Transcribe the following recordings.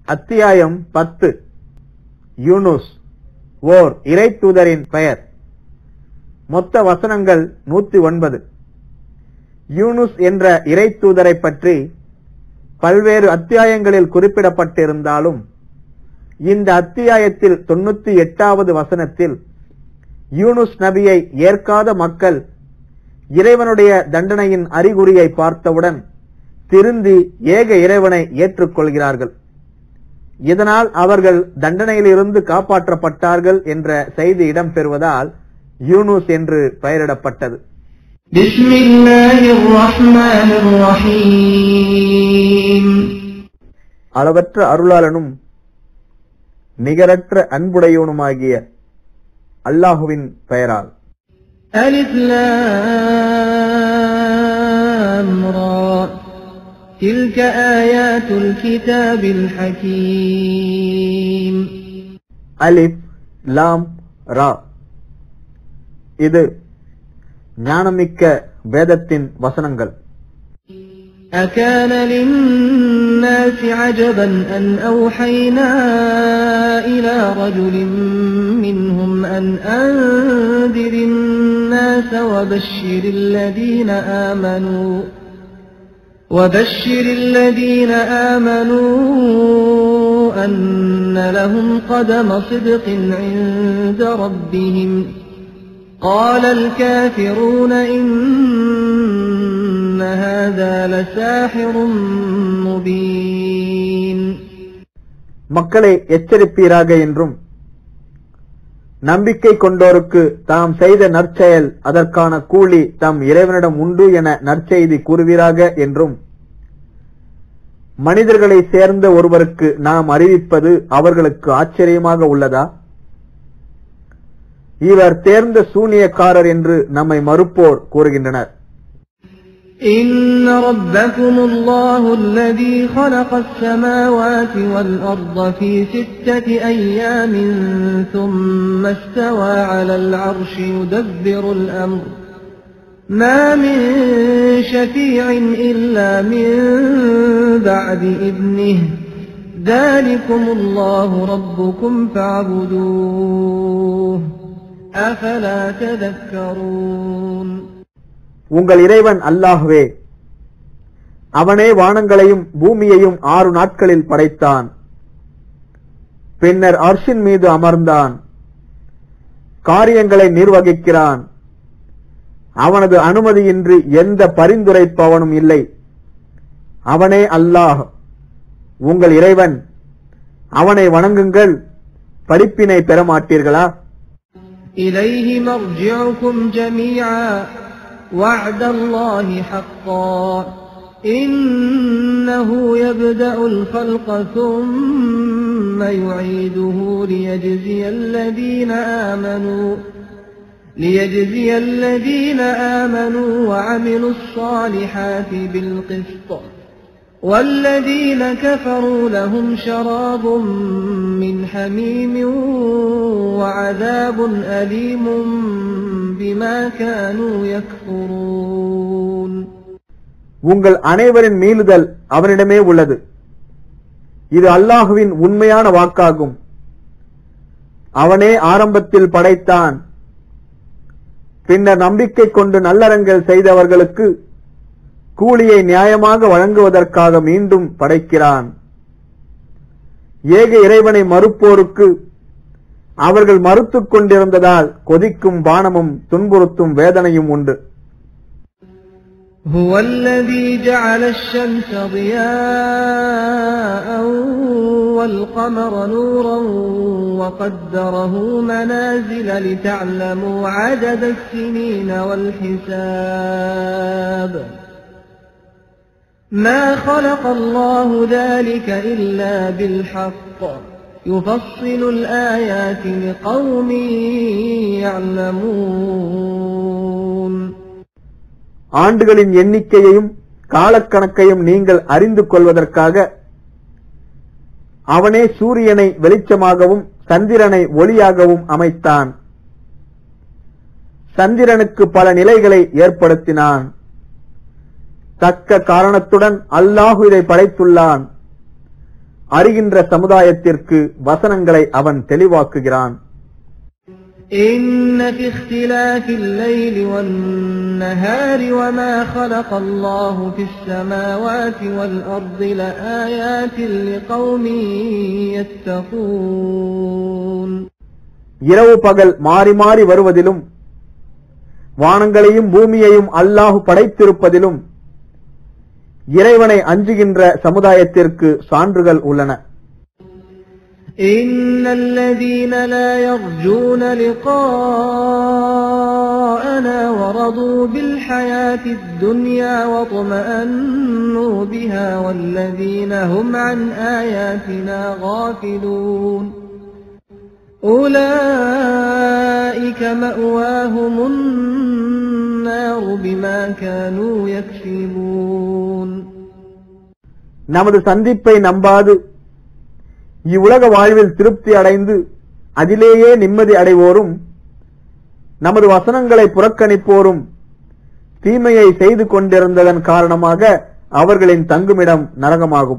அத்தியாயம் 10. யூனுஸ், ஓர் இறை தூதரின் பெயர். மொத்த வசனங்கள் 109. யூனுஸ் என்ற இறை தூதரை பற்றி பல்வேறு அத்தியாயங்களில் குறிப்பிடப்பட்டிருந்தாலும் இந்த அத்தியாயத்தில் 98வது வசனத்தில் யூனுஸ் நபியை ஏற்காத மக்கள் இறைவனுடைய தண்டனையின் அறிகுறியை பார்த்தவுடன் திருந்தி ஏக இறைவனை ஏற்றுக்கொள்கிறார்கள். இதனால் அவர்கள் தண்டனையிலிருந்து காப்பாற்றப்பட்டார்கள் என்ற செய்தி இடம்பெறுவதால் யூனுஸ் என்று பெயரிடப்பட்டது. அளவற்ற அருளாளனும் நிகரற்ற அன்புடையவனுமாகிய அல்லாஹுவின் பெயரால். அலிஃப் லாம் ரா تلك آيات الكتاب الحكيم. அலிஃப் லாம் ரா, இது ஞானமிக்க வேதத்தின் வசனங்கள். أكان للناس عجبا أن أوحينا إلى رجل منهم أن أنذر الناس وبشر الذين آمنوا أن لهم قدم صدق عند ربهم. قال الكافرون إن هذا لساحر مبين. மக்களை எச்சரிப்பீராக என்றும் நம்பிக்கை கொண்டோருக்கு தாம் செய்த நற்செயல் அதற்கான கூலி தம் இறைவனிடம் உண்டு என நற்செய்தி கூறுவீராக என்றும் மனிதர்களை சேர்ந்த ஒருவருக்கு நாம் அறிவிப்பது அவர்களுக்கு ஆச்சரியமாக உள்ளதா? இவர் தேர்ந்த சூனியக்காரர் என்று நம்மை மறுப்போர் கூறுகின்றனர். إن ربكم الله الذي خلق السماوات والأرض في 6 أيام ثم استوى على العرش يدبر الأمر ما من شفيع إلا من بعد إذنه ذلكم الله ربكم فاعبدوه أفلا تذكرون. உங்கள் இறைவன் அல்லாஹ்வே, அவனே வானங்களையும் பூமியையும் 6 நாட்களில் படைத்தான். பின்னர் அர்ஷின் மீது அமர்ந்தான், காரியங்களை நிர்வகிக்கிறான். அவனது அனுமதியின்றி எந்த பரிந்துரைப்பவனும் இல்லை. அவனே அல்லாஹ், உங்கள் இறைவன். அவனை வணங்குங்கள், படிப்பினை பெற மாட்டீர்களா? إليه مرجعكم جميعا وعد الله حقا إنه يبدأ الخلق ثم يعيده ليجزي الذين آمنوا وعملوا الصالحات بالقسط والذين كفروا لهم شراب من حميم وعذاب أليم بما كانوا يكفرون. உங்கள் அனைவரின் மீளுதல் அவனிடமே உள்ளது. இது அல்லாஹுவின் உண்மையான வாக்காகும். அவனே ஆரம்பத்தில் படைத்தான். பின்னர் நம்பிக்கை கொண்டு நல்லறங்கள் செய்தவர்களுக்கு கூலியை நியாயமாக வழங்குவதற்காக மீண்டும் படைக்கிறான். ஏக இறைவனை மறுப்போருக்கு அவர்கள் மறுத்துக் கொண்டிருந்ததால் கொதிக்கும் பானமும் துன்புறுத்தும் வேதனையும் உண்டு. هو الذي جعل الشمس ضياء والقمر نورا وقدره منازل لتعلموا عدد السنين والحساب ما خلق الله ذلك إلا بالحق يفصل الآيات لقوم يعلمون. ஆண்டுகளின் எண்ணிக்கையையும் காலக்கணக்கையும் நீங்கள் அறிந்து கொள்வதற்காக அவனே சூரியனை வெளிச்சமாகவும் சந்திரனை ஒளியாகவும் அமைத்தான். சந்திரனுக்கு பல நிலைகளை ஏற்படுத்தினான். தக்க காரணத்துடன் அல்லாஹ் இதை படைத்துள்ளான். அறிகின்ற சமுதாயத்திற்கு வசனங்களை அவன் தெளிவாக்குகிறான். إن في اختلاف الليل والنهار وما خلق الله في السماوات والأرض لآيات لقوم يتقون. இரவு பகல் மாறி மாறி வருவதிலும் வானங்களையும் பூமியையும் அல்லாஹ் படைத்திருப்பதிலும் இறைவனை அஞ்சுகின்ற சமுதாயத்திற்கு சான்றுகள் உள்ளன. إن الذين لا يرجون لقاءنا ورضوا بالحياة الدنيا واطمأنوا بها والذين هم عن آياتنا غافلون أولئك مأواهم النار بما كانوا يكسبون. நமது சந்திப்பை நம்பாது இவ்வுலக வாழ்வில் திருப்தி அடைந்து அதிலேயே நிம்மதி அடைவோரும் நமது வசனங்களை புறக்கணிப்போரும் தீமையை செய்து கொண்டிருந்ததன் காரணமாக அவர்களின் தங்குமிடம் நரகமாகும்.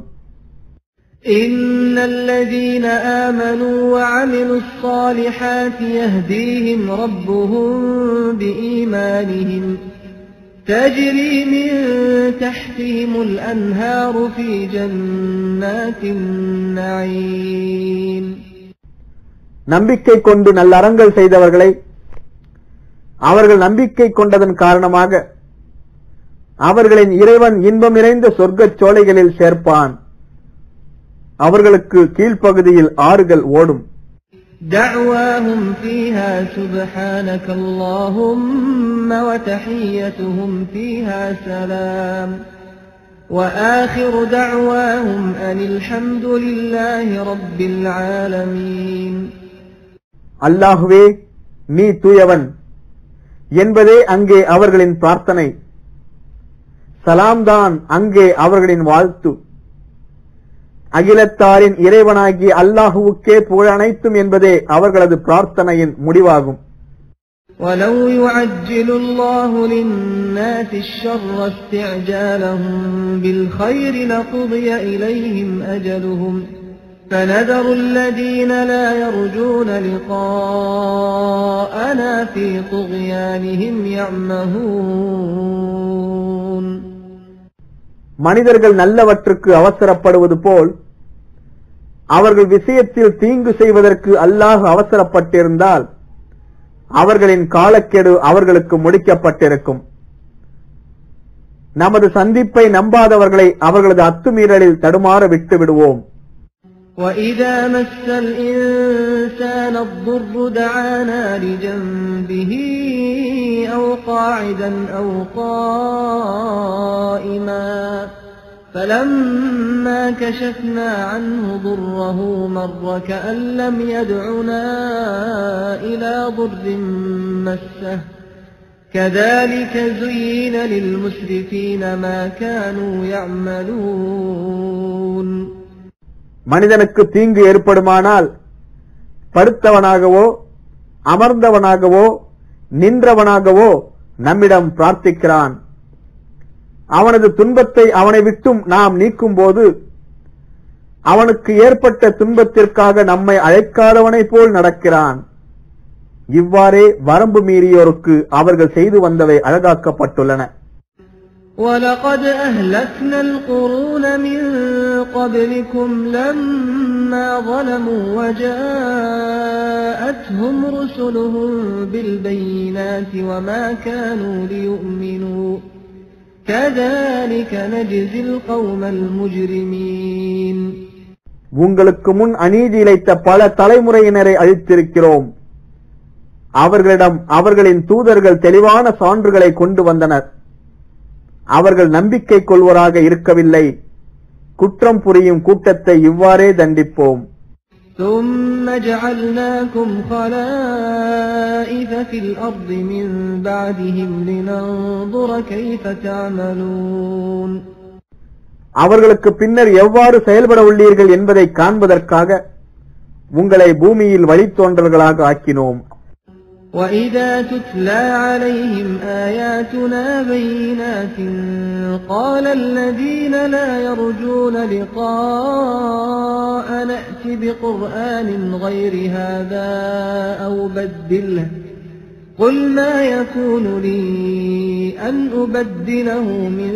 إن الذين آمنوا وعملوا الصالحات يهديهم ربهم بإيمانهم تجري من تحتهم الأنهار في جنات النعيم. நம்பிக்கை கொண்டு நல்லறங்கள் செய்தவர்களை அவர்கள் நம்பிக்கை கொண்டதன் காரணமாக அவர்களின் இறைவன் இன்பம் நிறைந்த சொர்க்கச் சோலைகளில் சேர்ப்பான். அவர்களுக்கு கீழ்ப்பகுதியில் ஆறுகள் ஓடும். دعواهم فيها سبحانك اللهم وتحيتهم فيها سلام وآخر دعواهم أن الحمد لله رب العالمين. அல்லாஹ்வே நீ தூயவன் என்பதே அங்கே அவர்களின் பிரார்த்தனை. சலாம்தான் அங்கே அவர்களின் வாழ்த்து. அகிலத்தாரின் இறைவனாகிய அல்லாஹுவுக்கே புகழ் அனைத்தும் என்பதே அவர்களது பிரார்த்தனையின் முடிவாகும். وَلَوْ يُعَجِّلُ اللَّهُ لِلنَّاسِ الشَّرَّ اسْتِعْجَالَهُم بِالْخَيْرِ لَقُضِيَ إِلَيْهِمْ أَجَلُهُمْ فَنَذَرُ الَّذِينَ لَا يَرْجُونَ لِقَاءَنَا فِي طُغْيَانِهِمْ يَعْمَهُونَ. மனிதர்கள் நல்லவற்றுக்கு அவசரப்படுவது போல் அவர்கள் விஷயத்தில் தீங்கு செய்வதற்கு அல்லாஹ் அவசரப்பட்டிருந்தால் அவர்களின் காலக்கெடு அவர்களுக்கு முடிக்கப்பட்டிருக்கும். நமது சந்திப்பை நம்பாதவர்களை அவர்களது அத்துமீறலில் தடுமாற விட்டு விடுவோம். وَإِذَا مَسَّ الْإِنسَانَ الضُّرُّ دَعَانَا لِجَنبِهِ أَوْ قَاعِدًا أَوْ قَائِمًا فَلَمَّا كَشَفْنَا عَنْهُ ضُرَّهُ مَرَّ كَأَن لَّمْ يَدْعُنَا إِلَى ضُرٍّ مَّسَّهُ كَذَلِكَ زُيِّنَ لِلْمُسْرِفِينَ مَا كَانُوا يَعْمَلُونَ. மனிதனுக்கு தீங்கு ஏற்படுமானால் படுத்தவனாகவோ அமர்ந்தவனாகவோ நின்றவனாகவோ நம்மிடம் பிரார்த்திக்கிறான். அவனது துன்பத்தை அவனை விட்டும் நாம் நீக்கும் போது அவனுக்கு ஏற்பட்ட துன்பத்திற்காக நம்மை அழைக்காதவனை போல் நடக்கிறான். இவ்வாறே வரம்பு மீறியோருக்கு அவர்கள் செய்து வந்தவை அழகாக்கப்பட்டுள்ளன. وَلَقَدْ أَهْلَكْنَا الْقُرُونَ مِنْ قَبْلِكُمْ لَمَّا ظَلَمُوا وَجَاءَتْهُمْ رُسُلُهُم بِالْبَيِّنَاتِ وَمَا كَانُوا لِيُؤْمِنُوا كَذَلِكَ نَجْزِي الْقَوْمَ الْمُجْرِمِينَ. உங்களுக்கு முன் அநீதி இழைத்த பல தலைமுறையினரை அழித்திருக்கிறோம். அவர்களிடம் அவர்களின் தூதர்கள் தெளிவான சான்றுகளை கொண்டு வந்தனர். அவர்கள் நம்பிக்கை கொள்வராக இருக்கவில்லை. குற்றம் புரியும் கூட்டத்தை இவ்வாறே தண்டிப்போம். ثُمَّ جَعَلْنَاكُمْ خَلَائِفَ فِي الْأَرْضِ مِنْ بَعْدِهِمْ لِنَنْظُرَ كَيْفَ تَعْمَلُونَ. அவர்களுக்கு பின்னர் எவ்வாறு செயல்பட உள்ளீர்கள் என்பதை காண்பதற்காக உங்களை பூமியில் வழித்தோன்றல்களாக ஆக்கினோம். وَإِذَا تُتْلَى عَلَيْهِمْ آيَاتُنَا بَيِّنَاتٍ قَالَ الَّذِينَ لَا يَرْجُونَ لِقَاءَنَا ائْتِ بِقُرْآنٍ غَيْرِ هَذَا أَوْ بَدِّلْهُ قُلْ مَا يَكُونُ لِي أَنْ أُبَدِّلَهُ مِنْ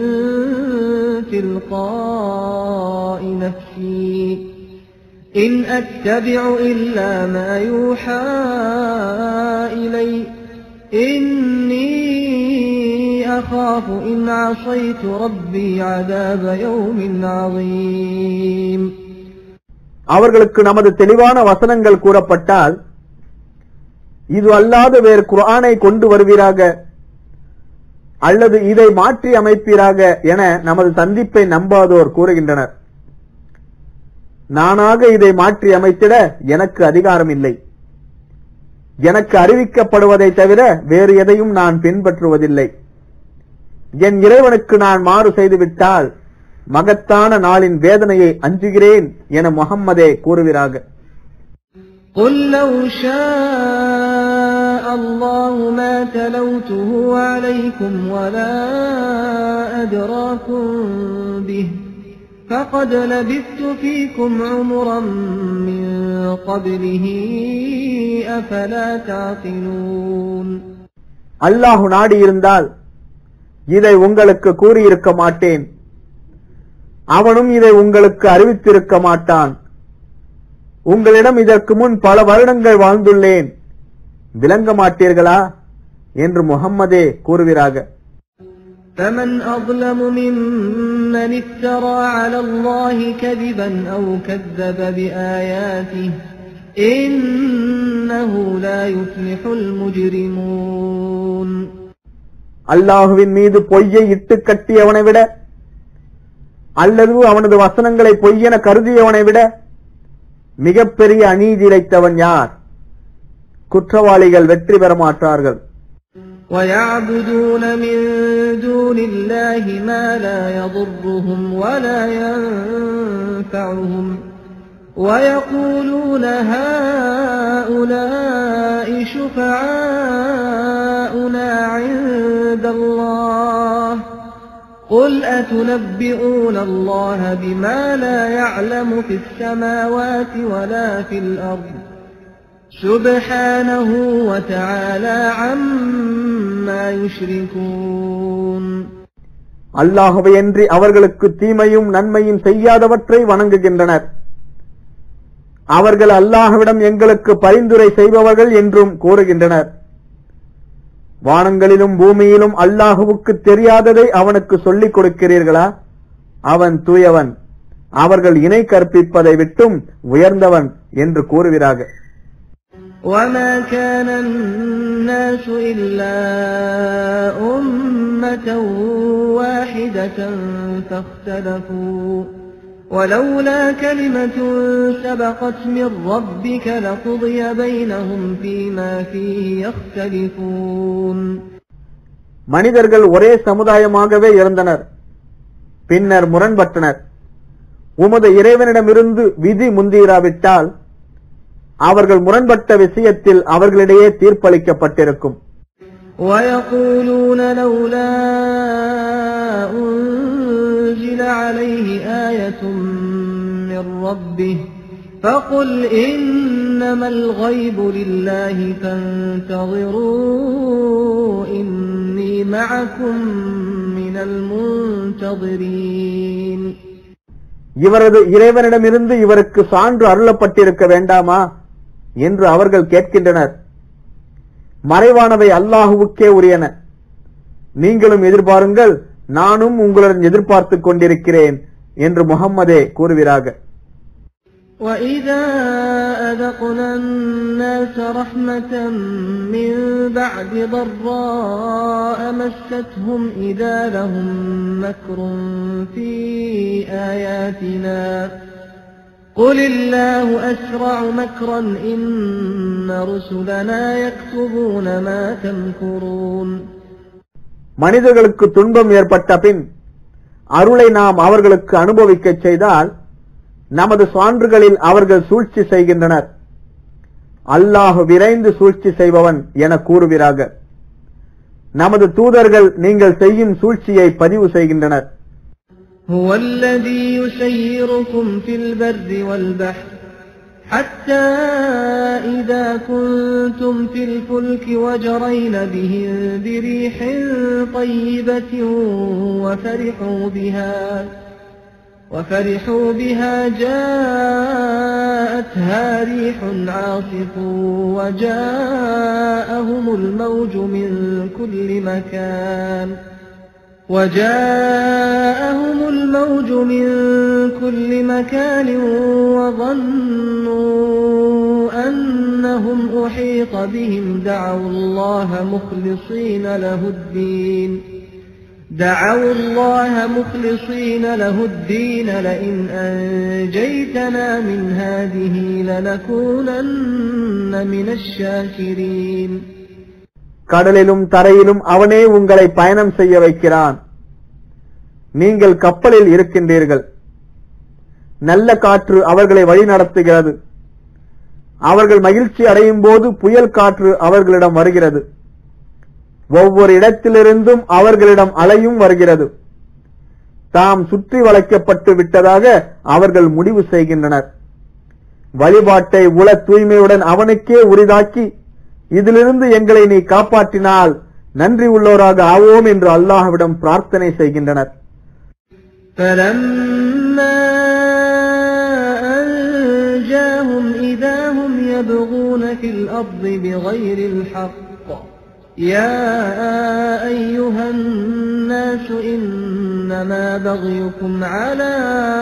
تِلْقَاءِ نَفْسِي إِنْ أَتَّبِعُ إِلَّا مَا يُوحَى إِلَيَّ إِنِّي أَخَافُ إِنْ عَصَيْتُ رَبِّي عَذَابَ يَوْمٍ عَظِيمٍ. அவர்களுக்கு நமது தெளிவான வசனங்கள் கூறப்பட்டால், இது அல்லாத வேறு குர்ஆனை கொண்டு வருவீராக அல்லது இதை மாற்றி அமைப்பீராக என நமது சந்திப்பை நம்பாதோர் கூறுகின்றனர். நானாக இதை மாற்றி அமைத்திட எனக்கு அதிகாரம் இல்லை. எனக்கு அறிவிக்கப்படுவதை தவிர வேறு எதையும் நான் பின்பற்றுவதில்லை. என் இறைவனுக்கு நான் மாறு செய்துவிட்டால் மகத்தான நாளின் வேதனையை அஞ்சுகிறேன் என முஹம்மதே கூறுவீராக. قُلْ لَوْ شَاءَ اللَّهُ مَا تَلَوْتُهُ عَلَيْكُمْ وَلَا أَدْرَاكُمْ بِهِ فَقَدْ لَبِثْتُ فِيكُمْ عُمُرًا مِّن قَبْلِهِ أَفَلَا تَعْقِلُونَ. அல்லாஹ் நாடியிருந்தால் இதை உங்களுக்கு கூறியிருக்க மாட்டேன். அவனும் இதை உங்களுக்கு அறிவித்திருக்க மாட்டான். உங்களிடம் இதற்கு முன் பல வருடங்கள் வாழ்ந்துள்ளேன், விளங்க மாட்டீர்களா என்று முஹம்மதே கூறுவீராக. فَمَنْ أَظْلَمُ مِمَّنِ افْتَرَى عَلَى اللَّهِ كَذِبًا أَوْ كَذَّبَ بِآيَاتِهِ إِنَّهُ لَا يُفْلِحُ الْمُجْرِمُونَ. அல்லாஹ்வின் மீது பொய்யை இட்டு கட்டியவனை விட அல்லது அவனது வசனங்களை பொய்யென கருதியவனை விட மிகப்பெரிய அநீதி இழைத்தவன் யார்? குற்றவாளிகள் வெற்றி பெற மாட்டார்கள். وَيَعْبُدُونَ مِن دُونِ اللَّهِ مَا لَا يَضُرُّهُمْ وَلَا يَنفَعُهُمْ وَيَقُولُونَ هَؤُلَاءِ شُفَعَاؤُنَا عِندَ اللَّهِ قُلْ أَتُنَبِّئُونَ اللَّهَ بِمَا لَا يَعْلَمُ فِي السَّمَاوَاتِ وَلَا فِي الْأَرْضِ سُبْحَانَهُ وَتَعَالَى عَمَّا يُشْرِكُونَ. அல்லாஹ்வையன்றி அவர்களுக்கு தீமையும் நன்மையும் செய்யாதவற்றை வணங்குகின்றனர். அவர்கள் அல்லாஹ்விடம் எங்களுக்கு பரிந்துரை செய்பவர்கள் என்றும் கூறுகின்றனர். வானங்களிலும் பூமியிலும் அல்லாஹுவுக்கு தெரியாததை அவனுக்கு சொல்லிக் கொடுக்கிறீர்களா? அவன் தூயவன், அவர்கள் இணை கற்பிப்பதை விட்டும் உயர்ந்தவன் என்று கூறுவீராக. وَمَا كَانَ النَّاسُ إِلَّا أُمَّةً وَاحِدَةً فَاخْتَلَفُوا وَلَوْلَا كَلِمَةٌ سَبَقَتْ مِنْ رَبِّكَ لَقُضِيَ بَيْنَهُمْ فِيمَا فِيهِ يَخْتَلِفُونَ. மனிதர்கள் ஒரே சமுதாயமாகவே இருந்தனர், பின்னர் முரண்பட்டனர். உமது இறைவனிடமிருந்து விதி முந்திராவிட்டால் அவர்கள் முரண்பட்ட விஷயத்தில் அவர்களிடையே தீர்ப்பளிக்கப்பட்டிருக்கும். وَيَقُولُونَ لَوْلَا أُنْزِلَ عَلَيْهِ آيَةٌ مِّن رَّبِّهِ فَقُلْ إِنَّمَا الْغَيْبُ لِلَّهِ فَانتَظِرُوا إِنِّي مَعَكُمْ مِنَ الْمُنْتَظِرِينَ. இவரது இறைவனிடமிருந்து இவருக்கு சான்று அருளப்பட்டிருக்க வேண்டாமா என்று அவர்கள் கேட்கின்றனர். மறைவானவை அல்லாஹுவுக்கே உரியன. நீங்களும் எதிர்பாருங்கள், நானும் உங்களுடன் எதிர்பார்த்துக் கொண்டிருக்கிறேன் என்று முஹம்மதே கூறுவீராக. وَإِذَا أَذَقْنَا النَّاسَ رَحْمَةً مِّن بَعْدِ ضَرَّاءَ مَسَّتْهُمْ إِذَا لَهُم مَّكْرٌ فِي آيَاتِنَا قُلِ اللَّهُ أَسْرَعُ مَكْرًا إِنَّ رُسُلَنَا يَكْتُبُونَ مَا تَمْكُرُونَ. மனிதர்களுக்கு துன்பம் ஏற்பட்ட பின் அருளை நாம் அவர்களுக்கு அனுபவிக்கச் செய்தால் நமது சான்றுகளில் அவர்கள் சூழ்ச்சி செய்கின்றனர். அல்லாஹ் விரைந்து சூழ்ச்சி செய்பவன் என கூறுவீராக. நமது தூதர்கள் நீங்கள் செய்யும் சூழ்ச்சியை பதிவு செய்கின்றனர். هو الذي يسيركم في البر والبحر حتى إذا كنتم في الفلك وجرين بهم بريح طيبة وفرحوا بها جاءتها ريح عاصف وجاءهم الموج من كل مكان وظنوا أنهم أحيط بهم دعوا الله مخلصين له الدين لئن أنجيتنا من هذه لنكونن من الشاكرين. கடலிலும் தரையிலும் அவனே உங்களை பயணம் செய்ய வைக்கிறான். நீங்கள் கப்பலில் இருக்கின்றீர்கள். நல்ல காற்று அவர்களை வழி நடத்துகிறது. அவர்கள் மகிழ்ச்சி அடையும் போது புயல் காற்று அவர்களிடம் வருகிறது. ஒவ்வொரு இடத்திலிருந்தும் அவர்களிடம் அலையும் வருகிறது. தாம் சுற்றி வளைக்கப்பட்டு விட்டதாக அவர்கள் முடிவு செய்கின்றனர். வழிபாட்டை உள தூய்மையுடன் அவனுக்கே உரிதாக்கி இதிலிருந்து எங்களை நீ காப்பாற்றினால் நன்றி உள்ளோராக ஆவோம் என்று அல்லாஹ்விடம் பிரார்த்தனை செய்கின்றனர். فَلَمَّا أَنْجَاهُمْ إِذَا هُمْ يَبْغُونَ فِي الْأَرْضِ بِغَيْرِ الْحَقِّ يَا أَيُّهَا النَّاسُ إِنَّمَا بَغْيُكُمْ عَلَى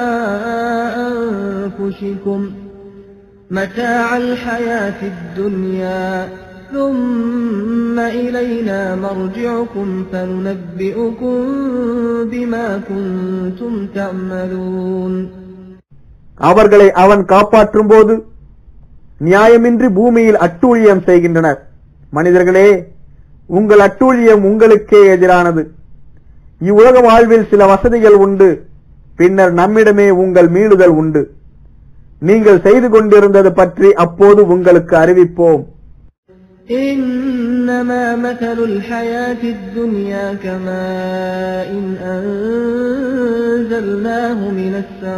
أَنفُسِكُمْ مَتَاعَ الْحَيَاةِ الدُّنْيَا ثُمَّ إِلَيْنَا مَرْجِعُكُمْ فَنُنَبِّئُكُم بِمَا كُنتُمْ تَعْمَلُونَ. அவர்களை அவன் காப்பாற்றும் போது நியாயமின்றி பூமியில் அட்டூழியம் செய்கின்றனர். மனிதர்களே, உங்கள் அட்டூழியம் உங்களுக்கே எதிரானது. இவ்வுலக வாழ்வில் சில வசதிகள் உண்டு, பின்னர் நம்மிடமே உங்கள் மீளுதல் உண்டு. நீங்கள் செய்து கொண்டிருந்தது பற்றி அப்போது உங்களுக்கு அறிவிப்போம். إنما مثل الحياة الدنيا كماء أنزلناه من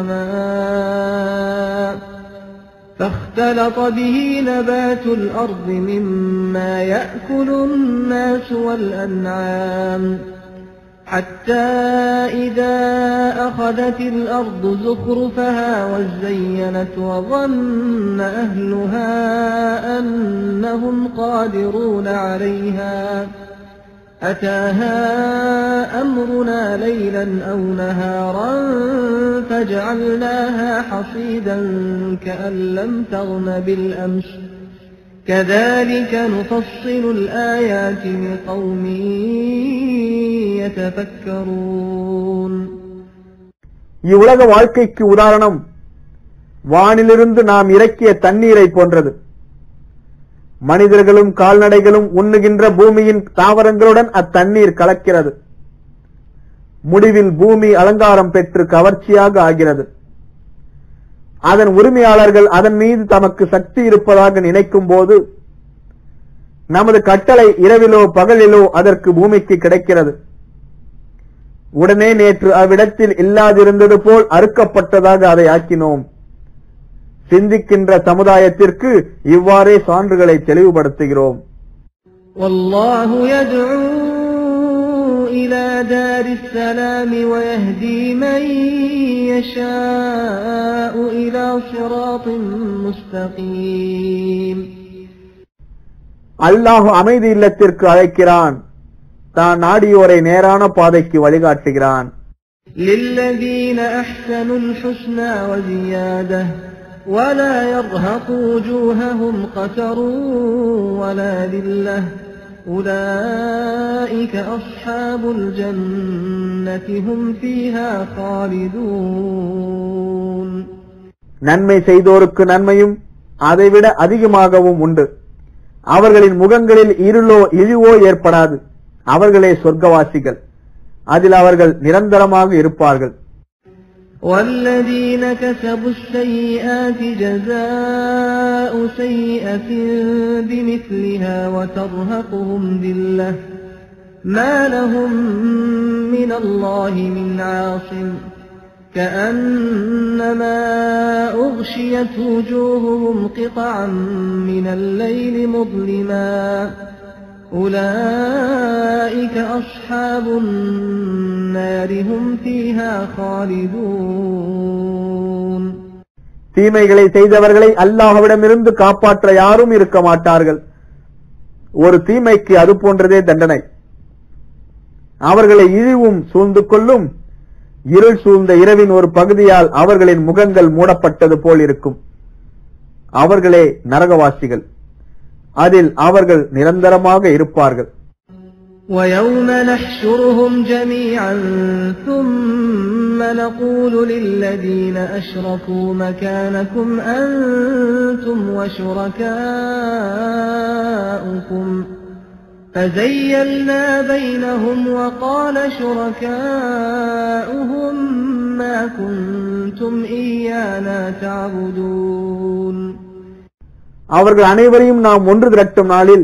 السماء فاختلط به نبات الأرض مما يأكل الناس والأنعام حتى إذا أخذت الأرض زخرفها وزينت وظن أهلها أنهم قادرون عليها أتاها أمرنا ليلا أو نهارا فجعلناها حصيدا كأن لم تغن بالأمس كذلك نفصل الآيات لقوم يتفكرون. இவ்வுலக வாழ்க்கைக்கு உதாரணம் வானிலிருந்து நாம் இறக்கிய தண்ணீரை போன்றது. மனிதர்களும் கால்நடைகளும் உண்ணுகின்ற பூமியின் தாவரங்களுடன் அத்தண்ணீர் கலக்கிறது. முடிவில் பூமி அலங்காரம் பெற்று கவர்ச்சியாக ஆகிறது. அதன் உரிமையாளர்கள் அதன் மீது தமக்கு சக்தி இருப்பதாக நினைக்கும் போது நமது கட்டளை இரவிலோ பகலிலோ அதற்கு பூமிக்கு கிடைக்கிறது. உடனே நேற்று அவ்விடத்தில் இல்லாதிருந்தது போல் அறுக்கப்பட்டதாக அதை ஆக்கினோம். சிந்திக்கின்ற சமுதாயத்திற்கு இவ்வாறே சான்றுகளை தெளிவுபடுத்துகிறோம். والله يدعو إلى دار السلام ويهدي من يشاء إلى صراط مستقيم. அல்லாஹ் அமைதி இல்லத்திற்கு அழைக்கிறான். தான் நாடியோரை நேரான பாதைக்கு வழிகாட்டுகிறான். للذين أحسنوا الحسنى وزيادة ولا يرهق وجوههم قتر ولا ذلة أولئك أصحاب الجنة هم فيها خالدون. நன்மை செய்தோருக்கு நன்மையும் அதைவிட அதிகமாகவும் உண்டு. அவர்களின் முகங்களில் இருளோ இழிவோ ஏற்படாது. அவர்களே சொர்க்கவாசிகள், அதில் அவர்கள் நிரந்தரமாக இருப்பார்கள். والذين كسبوا السيئات جزاء سيئة بمثلها وترهقهم ذلة ما لهم من الله من عاصم كأنما أغشيت وجوههم قطعا من الليل مظلما أولئك أصحاب النار هم فيها خالدون. தீமைகளை செய்தவர்களை அல்லாஹ்விடமிருந்து காப்பாற்ற யாரும் இருக்க மாட்டார்கள். ஒரு தீமைக்கு அது போன்றதே தண்டனை. அவர்களை இழிவும் சூழ்ந்து கொள்ளும் இருள் சூழ்ந்த இரவின் ஒரு பகுதியால் அவர்களின் முகங்கள் மூடப்பட்டது போல் இருக்கும். அவர்களே நரகவாசிகள், அதில் அவர்கள் நிரந்தரமாக இருப்பார்கள். وَيَوْمَ نَحْشُرُهُمْ جَمِيعًا ثُمَّ نَقُولُ لِلَّذِينَ أَشْرَكُوا مَكَانَكُمْ أَنْتُمْ وَشُرَكَاؤُكُمْ فَزَيَّلْنَا بَيْنَهُمْ وَقَالَ شُرَكَاؤُهُمْ مَا كُنْتُمْ إِيَّانَا تَعْبُدُونَ. அவர்கள் அனைவரையும் நாம் ஒன்று திரட்டும் நாளில்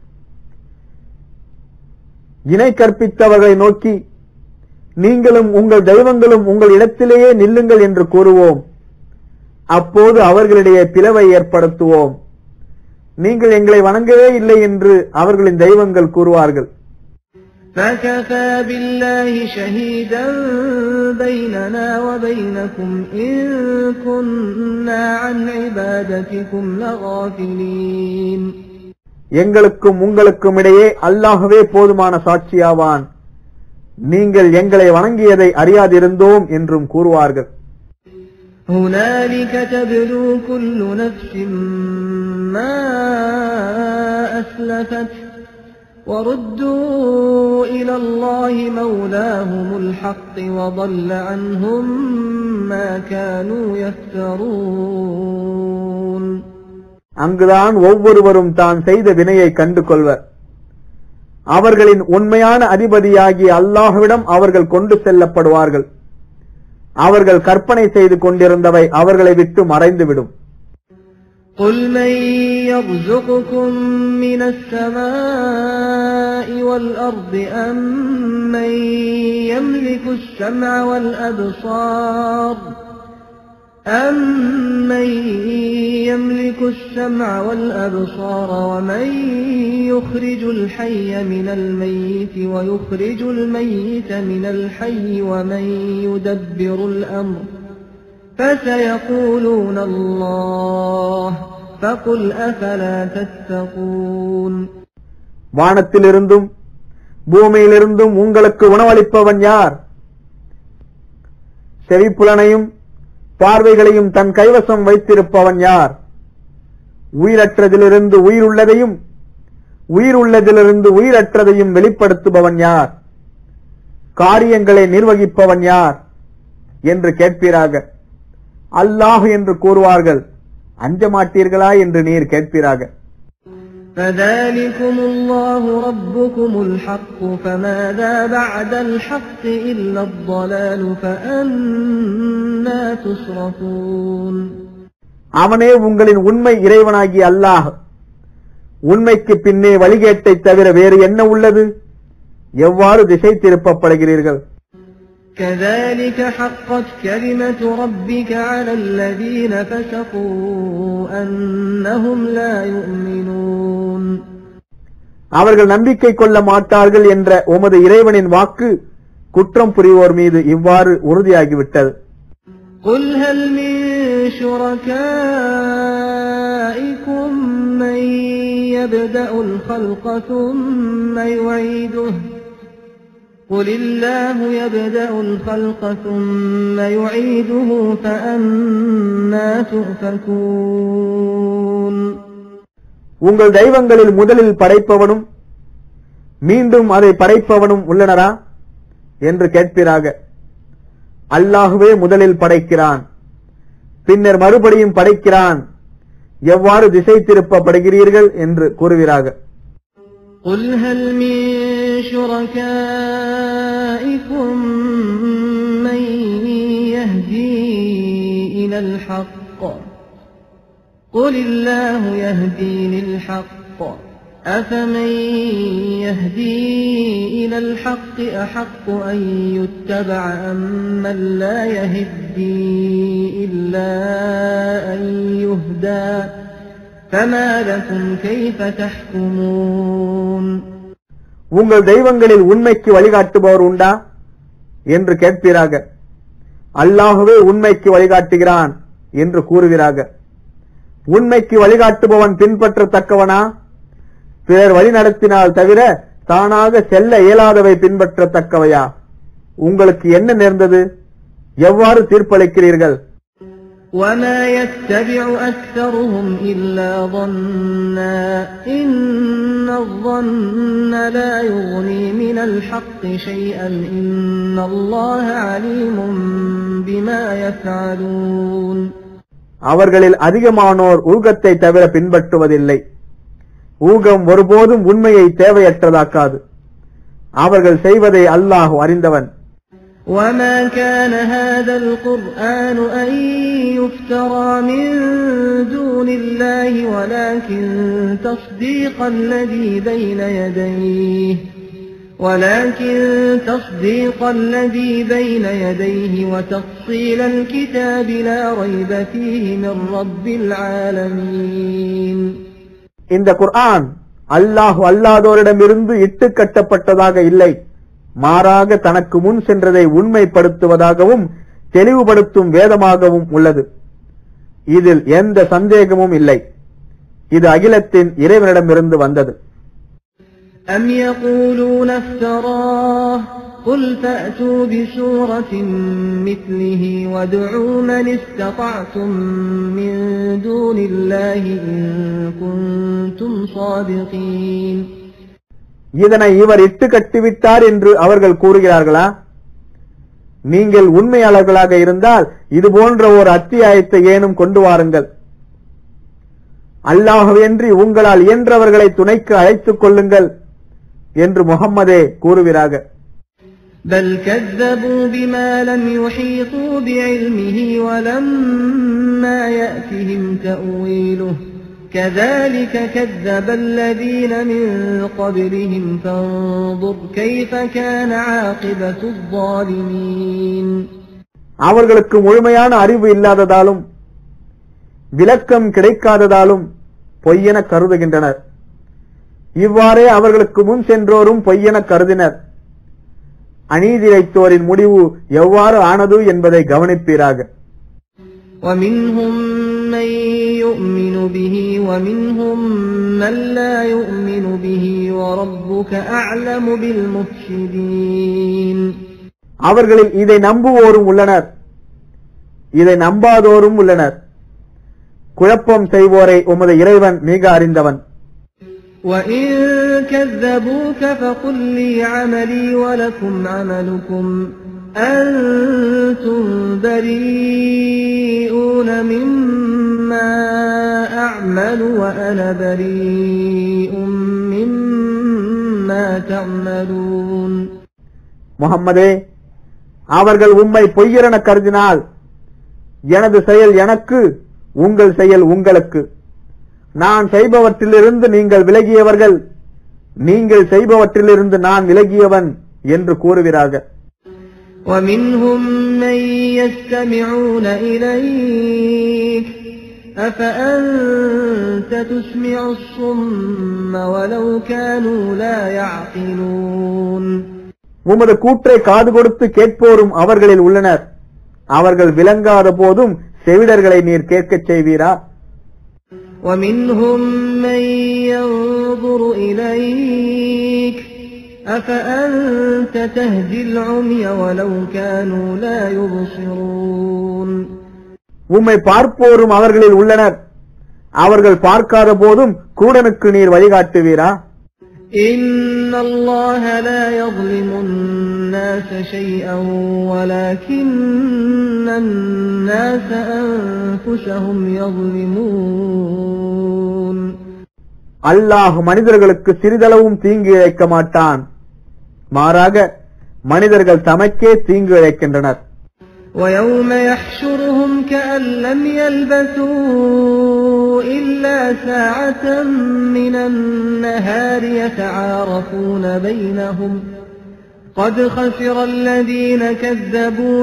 இணை கற்பித்தவர்களை நோக்கி, நீங்களும் உங்கள் தெய்வங்களும் உங்கள் இடத்திலேயே நில்லுங்கள் என்று கூறுவோம். அப்போது அவர்களிடையே பிளவை ஏற்படுத்துவோம். நீங்கள் எங்களை வணங்கவே இல்லை என்று அவர்களின் தெய்வங்கள் கூறுவார்கள். فَكَفَى بِاللَّهِ شَهِيدًا بَيْنَنَا وَبَيْنَكُمْ إِن كُنَّا عَنْ عِبَادَتِكُمْ لَغَافِلِينَ. எங்களுக்கும் உங்களுக்கும் இடையே அல்லாஹ்வே போதுமான சாட்சியாவான். நீங்கள் எங்களை வணங்கியதை அறியாதிருந்தோம் என்றும் கூறுவார்கள். هُنَالِكَ تَبْلُو كُلُّ نَفْسٍ مَا أَسْلَفَتْ وَرُدُّوا إِلَى اللَّهِ مَوْلَاهُمُ الْحَقِّ وَضَلَّ عَنْهُمْ مَا كَانُوا يَفْتَرُونَ. அங்குதான் ஒவ்வொருவரும் தான் செய்த வினையை கண்டு கொள்வர். அவர்களின் உண்மையான அதிபதியாகிய அல்லாஹ்விடம் அவர்கள் கொண்டு செல்லப்படுவார்கள். அவர்கள் கற்பனை செய்து கொண்டிருந்தவை அவர்களை விட்டு மறைந்துவிடும். قُلْ مَن يَرْزُقُكُم مِّنَ السَّمَاءِ وَالْأَرْضِ أَمَّن يَمْلِكُ السَّمْعَ وَالْأَبْصَارَ وَمَن يُخْرِجُ الْحَيَّ مِنَ الْمَيِّتِ وَيُخْرِجُ الْمَيِّتَ مِنَ الْحَيِّ وَمَن يُدَبِّرُ الْأَمْرَ فَسَيَقُولُونَ اللَّهُ فَقُلْ أَفَلَا تَتَّقُونَ. வானத்திலிருந்தும் பூமியிலிருந்தும் உங்களுக்கு உணவளிப்பவன் யார்? செவிப்புலனையும் பார்வைகளையும் தன் கைவசம் வைத்திருப்பவன் யார்? உயிரற்றதிலிருந்து உயிருள்ளதையும் உயிருள்ளதிலிருந்து உயிரற்றதையும் வெளிப்படுத்துபவன் யார்? காரியங்களை நிர்வகிப்பவன் யார் என்று கேட்பீராக. அல்லாஹ் என்று கூறுவார்கள். அஞ்ச மாட்டீர்களா என்று நீர் கேட்பீராக. فَذَلِكُمُ اللَّهُ رَبُّكُمُ الْحَقُّ فَمَاذَا بَعْدَ الْحَقِّ إِلَّا الضَّلَالُ فَأَنَّى تُصْرَفُونَ. அவனே உங்களின் உண்மை இறைவனாகிய அல்லாஹ். உண்மைக்கு பின்னே வழிகேட்டை தவிர வேறு என்ன உள்ளது? எவ்வாறு திசை திருப்பப்படுகிறீர்கள்? كَذَلِكَ حَقَّتْ كَلِمَةُ رَبِّكَ عَلَى الَّذِينَ فَسَقُوا أَنَّهُمْ لَا يُؤْمِنُونَ. அவர்கள் நம்பிக்கை கொள்ள மாட்டார்கள் என்ற உமது இறைவனின் வாக்கு குற்றம் புரிவோர் மீது இவ்வாறு உறுதியாகிவிட்டது. قُلْ هَلْ مِن شُرَكَائِكُم مَّن يَبْدَأُ الْخَلْقَ ثُمَّ يُعِيدُهُ قُلِ اللَّهُ يَبْدَأُ الْخَلْقَ ثُمَّ يُعِيدُهُ فَأَنَّى تُؤْفَكُونَ. உங்கள் தெய்வங்களில் முதலில் படைப்பவனும் மீண்டும் அதை படைப்பவனும் உள்ளனரா என்று கேட்பீராக. அல்லாஹுவே முதலில் படைக்கிறான், பின்னர் மறுபடியும் படைக்கிறான். எவ்வாறு திசை திருப்பப்படுகிறீர்கள் என்று கூறுவீராக. قُلْ هَلْ مِن شُرَكَائِكُم مَّن يَهْدِي إلى الحق قل الله يهدي للحق أفمن يهدي إلى الحق أحق أن يتبع أمن لا يهدي إلا أن يهدى فما لكم كيف تحكمون உங்கள் தெய்வங்களில் உண்மைக்கு வழிகாட்டுபவர் உண்டா என்று கேட்பீராக. அல்லாஹ்வே உண்மைக்கு வழிகாட்டுகிறான் என்று கூறுவீராக. உண்மைக்கு வழிகாட்டுபவன் பின்பற்றத்தக்கவனா? பிறர் வழி நடத்தினால் தவிர தானாக செல்ல இயலாதவை பின்பற்றத்தக்கவையா? உங்களுக்கு என்ன நேர்ந்தது? எவ்வாறு தீர்ப்பளிக்கிறீர்கள்? وَمَا يَتَّبِعُ أَكْثَرُهُمْ إِلَّا ظَنًّا إِنَّ الظَّنَّ لَا يُغْنِي مِنَ الْحَقِّ شَيْئًا إِنَّ اللَّهَ عَلِيمٌ بِمَا يَفْعَلُونَ அவர்களில் அதிகமானோர் ஊகத்தை தவிர பின்பற்றுவதில்லை. ஊகம் ஒருபோதும் உண்மையை தேவையற்றதாக்காது. அவர்கள் செய்வதை அல்லாஹ் அறிந்தவன். وَمَا كَانَ هَذَا الْقُرْآنُ أَن يُفْتَرَى مِن دُونِ اللَّهِ وَلَكِن تَصْدِيقَ الَّذِي بَيْنَ يَدَيْهِ وَتَفْصِيلَ الْكِتَابِ لَا رَيْبَ فِيهِ مِن رَّبِّ الْعَالَمِينَ இந்த குர்ஆன் அல்லாஹ் அல்லாதோரிடமிருந்து இட்டு கட்டப்பட்டதாக இல்லை. மாறாக தனக்கு முன் சென்றதை உண்மைப்படுத்துவதாகவும் தெளிவுபடுத்தும் வேதமாகவும் உள்ளது. இதில் எந்த சந்தேகமும் இல்லை. இது அகிலத்தின் இறைவனிடமிருந்து வந்தது. أَمْ يَقُولُونَ افْتَرَاهُ قُلْ فَأْتُوا بِسُورَةٍ مِثْلِهِ وَادْعُوا مَنِ اسْتَطَعْتُم مِّن دُونِ اللَّهِ إِن كُنتُمْ صَادِقِينَ இதனை இவர் இட்டு கட்டிவிட்டார் என்று அவர்கள் கூறுகிறார்களா? நீங்கள் உண்மையாளர்களாக இருந்தால் இது போன்ற ஒரு அத்தியாயத்தை ஏனும் கொண்டு வாருங்கள். அல்லாஹ்வின்றி உங்களால் இயன்றவர்களை துணைக்கு அழைத்துக் கொள்ளுங்கள் என்று முஹம்மதே கூறுவீராக. بل كذبوا بما لم يحيطوا بعلمه ولما يأتهم تأويله كذلك كذب الذين من قبلهم فانظر كيف كان عاقبة الظالمين அவர்களுக்கு முழுமையான அறிவு இல்லாததாலும் விளக்கம் கிடைக்காததாலும் பொய்யென கருதுகின்றனர். இவ்வாறே அவர்களுக்கு முன் சென்றோரும் பொய்யென கருதினர். அநீதி இழைத்தோரின் முடிவு எவ்வாறு ஆனது என்பதை கவனிப்பீராக. وَمِنْهُمْ مَنْ يُؤْمِنُ بِهِ وَمِنْهُمْ مَنْ لَا يُؤْمِنُ بِهِ وَرَبُّكَ أَعْلَمُ بِالْمُفْسِدِينَ அவர்களில் இதை நம்புவோரும் உள்ளனர், இதை நம்பாதோரும் உள்ளனர். குழப்பம் செய்வோரை உமது இறைவன் மிக அறிந்தவன். وَإِن كَذَّبُوكَ فَقُل لِّي عَمَلِي وَلَكُمْ عَمَلُكُمْ أَنتُم بَرِيئُونَ مِمَّا أَعْمَلُ وَأَنَا بَرِيءٌ مِّمَّا تَعْمَلُونَ முஹம்மதே, அவர்கள் உம்மை பொய்யரென கருதினால் எனது செயல் எனக்கு, உங்கள் செயல் உங்களுக்கு. நான் செய்பவற்றிலிருந்து நீங்கள் விலகியவர்கள், நீங்கள் செய்பவற்றிலிருந்து நான் விலகியவன் என்று கூறுகிறார்கள். وَمِنْهُمْ مَنْ يَسْتَمِعُونَ إِلَيْكَ أَفَأَنْتَ تُسْمِعُ الصُّمَّ وَلَوْ كَانُوا لَا يَعْقِلُونَ உமது கூற்றை காது கொடுத்து கேட்போரும் அவர்களில் உள்ளனர். அவர்கள் விளங்காத போதும் செவிடர்களை நீர் கேட்கச் செய்வீரா? وَمِنْهُمْ مَنْ يَنْظُرُ إِلَيْكَ أَفَأَنْتَ تَهْدِي الْعُمْيَ وَلَوْ كَانُوا لَا يُبْصِرُونَ உம்மை பார்ப்போரும் அவர்களில் உள்ளனர். அவர்கள் பார்க்காத போதும் கூடனுக்கு நீர் வழிகாட்டுவீரா? إِنَّ اللَّهَ لَا يَظْلِمُ النَّاسَ شَيْئًا وَلَكِنَّ النَّاسَ أَنفُسَهُمْ يَظْلِمُونَ அல்லாஹ் மனிதர்களுக்கு சிறிதளவும் தீங்கு இழைக்க மாட்டான். மாறாக மனிதர்கள் தமக்கே தீங்கு இழைக்கின்றனர். ويوم يحشرهم كأن لم يلبثوا إلا ساعة من النهار يتعارفون بينهم قد خسر الذين كذبوا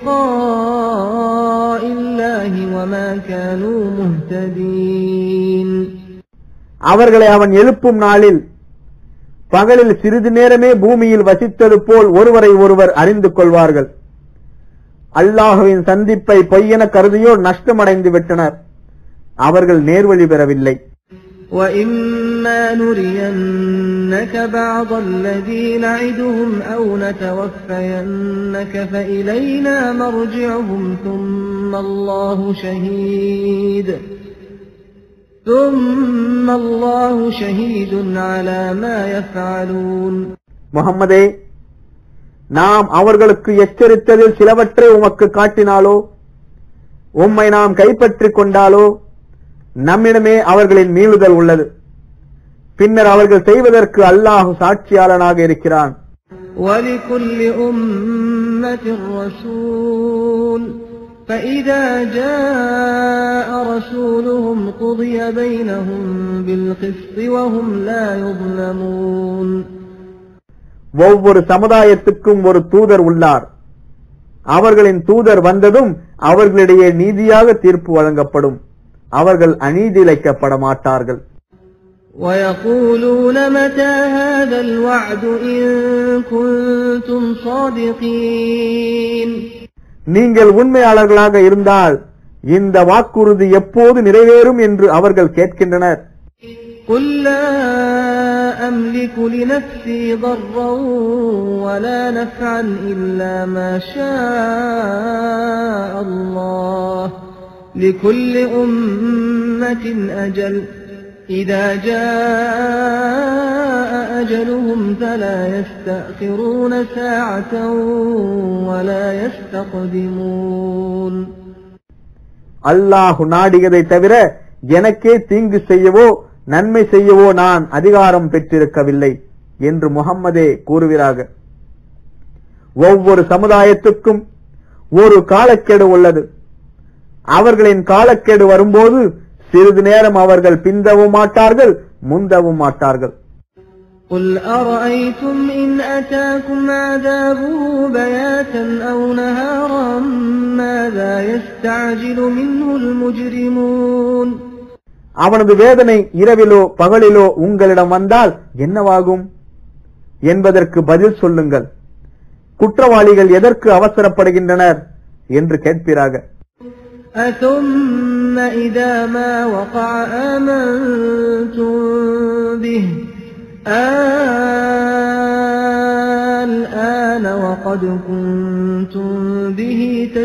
بلقاء الله وما كانوا مهتدين. அவர்களை அவன் எழுப்பும் நாளில் பகலில் சிறிது நேரமே பூமியில் வசித்தது போல் ஒருவரை ஒருவர் அறிந்து கொள்வார்கள். அல்லாஹுவின் சந்திப்பை பொய்யென கருதியோர் நஷ்டமடைந்து விட்டனர். அவர்கள் நேர்வழி பெறவில்லை. وَإِمَّا نُرِيَنَّكَ بَعْضَ الَّذِي نَعِدُهُمْ أَوْ نَتَوَفَّيَنَّكَ فَإِلَيْنَا مَرْجِعُهُمْ ثُمَّ اللَّهُ شَهِيدٌ عَلَى مَا يَفْعَلُونَ. முஹம்மதே, நாம் அவர்களுக்கு எச்சரித்ததில் சிலவற்றை உமக்கு காட்டினாலோ உம்மை நாம் கைப்பற்றிக் கொண்டாலோ நம்மிடமே அவர்களின் மீளுதல் உள்ளது. பின்னர் அவர்கள் செய்வதற்கு அல்லாஹ் சாட்சியாளனாக இருக்கிறான். وَلِكُلِّ أُمَّةٍ رَسُولٌ فَإِذَا جَاءَ رَسُولُهُمْ قُضِيَ بَيْنَهُم بِالْقِسْطِ وَهُمْ لَا يُظْلَمُونَ. ஒவ்வொரு சமுதாயத்துக்கும் ஒரு தூதர் உள்ளார். அவர்களின் தூதர் வந்ததும் அவர்களிடையே நீதியாக தீர்ப்பு வழங்கப்படும். அவர்கள் அநீதி இழைக்கப்பட மாட்டார்கள். وَيَقُولُونَ مَتَى هَذَا الْوَعْدُ إِن كُنتُمْ صَادِقِينَ. நீங்கள் உண்மையாளர்களாக இருந்தால் இந்த வாக்குறுதி எப்போது நிறைவேறும் என்று அவர்கள் கேட்கின்றனர். قُل لَّا أَمْلِكُ لِنَفْسِي ضَرًّا وَلَا نَفْعًا إِلَّا مَا شَاءَ اللَّهُ لِكُلِّ أُمَّةٍ أَجَلٌ إِذَا جَاءَ أَجَلُهُمْ فَلَا يَسْتَأْخِرُونَ سَاعَةً وَلَا يَسْتَقْدِمُونَ. அல்லாஹ் நாடியதை தவிர எனக்கே தீங்கு செய்யவோ நன்மை செய்யவோ நான் அதிகாரம் பெற்றிருக்கவில்லை என்று முஹம்மதே கூறுகிறாக. ஒவ்வொரு சமுதாயத்துக்கும் ஒரு காலக்கெடு உள்ளது. அவர்களின் காலக்கெடு வரும்போது சிறிது நேரம் அவர்கள் பிந்தவும் மாட்டார்கள், முந்தவும் மாட்டார்கள். قُلْ أَرَأَيْتُمْ إِنْ أَتَاكُمْ عَذَابُهُ بَيَاتًا أَوْ نَهَارًا مَاذَا يَسْتَعْجِلُ مِنْهُ الْمُجْرِمُونَ. அவனது வேதனை இரவிலோ பகலிலோ உங்களிடம் வந்தால் என்னவாகும் என்பதற்கு பதில் சொல்லுங்கள். குற்றவாளிகள் எதற்கு அவசரப்படுகின்றனர் என்று கேட்பீராக. أَثُمَّ إِذَا مَا وَقَعَ آمَنْتُمْ بِهِ الْآنَ وَقَدْ كُنْتُمْ بِهِ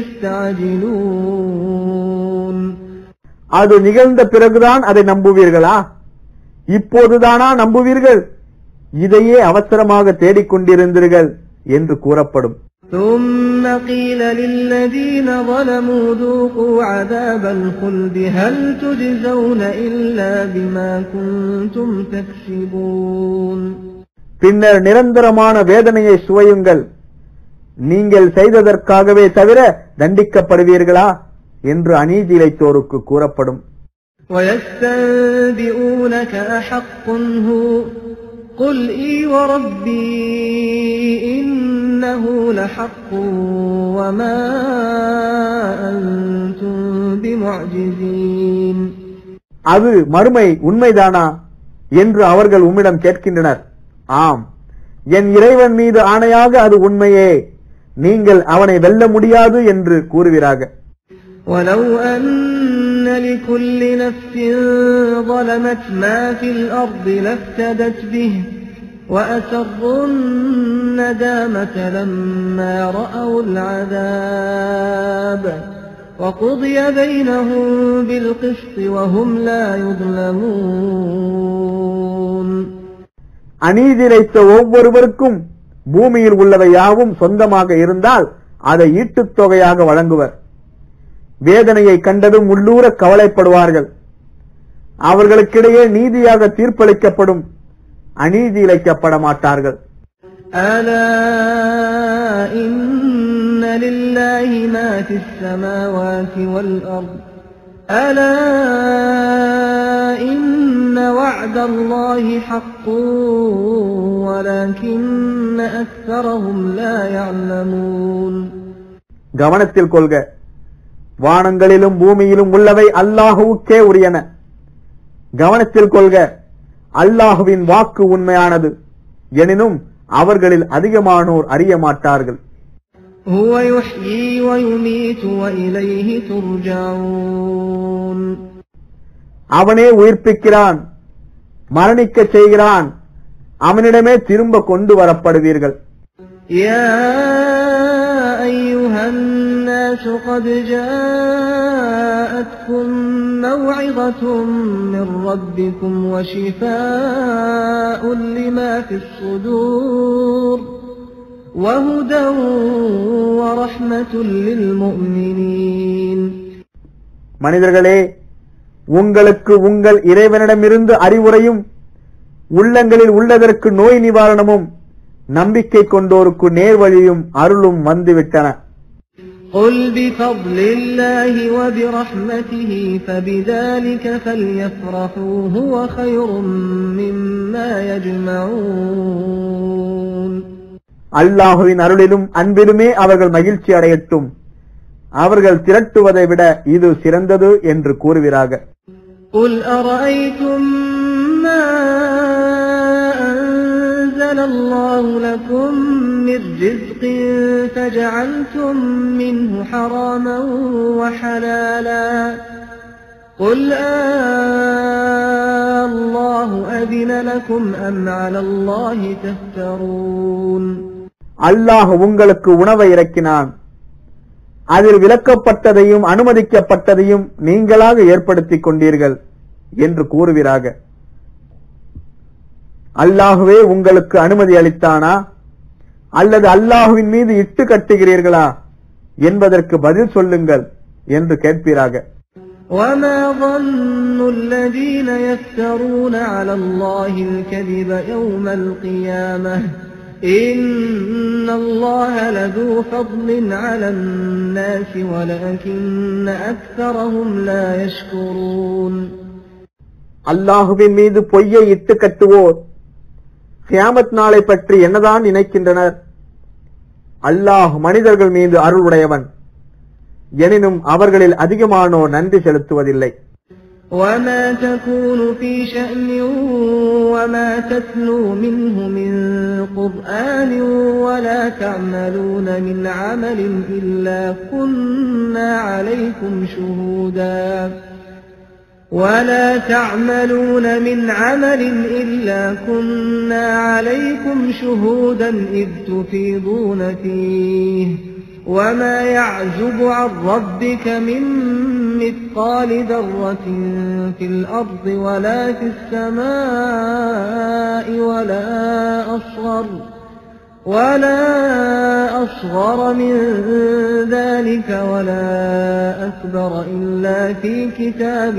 تَسْتَعْجِلُونَ. அது நிகழ்ந்த பிறகுதான் அதை நம்புவீர்களா? இப்போதுதானா நம்புவீர்கள்? இதையே அவசரமாக தேடிக்கொண்டிருந்தீர்கள் என்று கூறப்படும். ثُمَّ قِيلَ لِلَّذِينَ ظَلَمُوا ذُوقُوا عَذَابَ الْخُلْدِ هَلْ تُجْزَوْنَ إِلَّا بِمَا كُنتُمْ تَكْسِبُونَ. பின்னர் நிரந்தரமான வேதனையை சுவையுங்கள், நீங்கள் செய்ததற்காகவே தவிர தண்டிக்கப்படுவீர்களா என்று அநீதி இழைத்தோருக்கு கூறப்படும். وَيَسْتَنبِئُونَكَ أَحَقٌّ هُوَ قُلْ إِي وَرَبِّي إِنَّهُ لَحَقٌّ وَمَا أَنْتُمْ بِمُعْجِزِينَ. அது மறுமை உண்மைதானா என்று அவர்கள் உம்மிடம் கேட்கின்றனர். ஆம், என் இறைவன் மீது ஆணையாக அது உண்மையே, நீங்கள் அவனை வெல்ல முடியாது என்று கூறுவீராக. وَلَوْ أَنَّ لِكُلِّ نَفْسٍ ظَلَمَتْ مَا فِي الْأَرْضِ لَافْتَدَتْ بِهِ وَأَسَرُّوا النَّدَامَةَ لَمَّا رَأَوُا الْعَذَابَ وَقُضِيَ بَيْنَهُم بِالْقِسْطِ وَهُمْ لَا يُظْلَمُونَ. அநீதி இழைத்த ஒவ்வொருவருக்கும் பூமியில் உள்ளவை யாவும் சொந்தமாக இருந்தால் அதை ஈட்டுத் தொகையாக வழங்குவர். வேதனையை கண்டதும் உள்ளூர கவலைப்படுவார்கள். அவர்களுக்கிடையே நீதியாக தீர்ப்பளிக்கப்படும், அநீதி இழைக்கப்பட மாட்டார்கள். أَلَا إِنَّ لله ما في السماوات والأرض ألا إن وعد الله حق ولكن أكثرهم لا يعلمون. கவனத்தில் கொள்க, வானங்களிலும் பூமியிலும் உள்ளவை அல்லாஹுவுக்கே உரியன. கவனத்தில் கொள்க, அல்லாஹுவின் வாக்கு உண்மையானது, எனினும் அவர்களில் அதிகமானோர் அறிய மாட்டார்கள். هو يحيي ويميت وإليه ترجعون. அவனே உயிர்ப்பிக்கிறான், மரணிக்க செய்கிறான், அவனிடமே திரும்ப கொண்டு வரப்படுவீர்கள். يا أيها الناس قد جاءتكم موعظة من ربكم وشفاء لما في الصدور وهدى ورحمة للمؤمنين. மனிதர்களே, உங்களுக்கு உங்கள் இறைவனிடமிருந்து அறிவுரையும் உள்ளங்களில் உள்ளதற்கு நோய் நிவாரணமும் நம்பிக்கை கொண்டோருக்கு நேர்வழியும் அருளும் வந்துவிட்டன. قل بفضل الله وبرحمته فبذلك فليفرحوا هو خير مما يجمعون. அல்லாஹுவின் அருளிலும் அன்பிலுமே அவர்கள் மகிழ்ச்சி அடையட்டும், அவர்கள் திரட்டுவதை விட இது சிறந்தது என்று கூறுவீராக. قل أرأيتم ما أنزل الله لكم من رزق فجعلتم منه حراما وحلالا قل الله أذن لكم أم على الله تفترون. அல்லாஹ் உங்களுக்கு உணவை இறக்கினான், அதில் விலக்கப்பட்டதையும் அனுமதிக்கப்பட்டதையும் நீங்களாக ஏற்படுத்திக் கொண்டீர்கள் என்று கூறுவீராக. அல்லாஹுவே உங்களுக்கு அனுமதி அளித்தானா அல்லது அல்லாஹுவின் மீது இட்டு கட்டுகிறீர்களா என்பதற்கு பதில் சொல்லுங்கள் என்று கேட்பீராக. وما ظن الذين يفترون على الله الكذب يوم القيامة إن الله لذو فضل على الناس ولكن أكثرهم لا يشكرون. அல்லாஹுவின் மீது பொய்யை இட்டு கட்டுவோர் கியாமத் நாளை பற்றி என்னதான் நினைக்கின்றனர்? அல்லாஹ் மனிதர்கள் மீது அருள் உடையவன், எனினும் அவர்களில் அதிகமானோர் நன்றி செலுத்துவதில்லை. وما تكون في شأن وما تتلو منه من قرآن ولا تعملون من عمل إلا كنا عليكم شهودا إذ تفيضون فيه وما يعزب عن ربك من مثقال ذرة في الأرض ولا في السماء ولا أصغر من ذلك ولا أكبر إلا في كتاب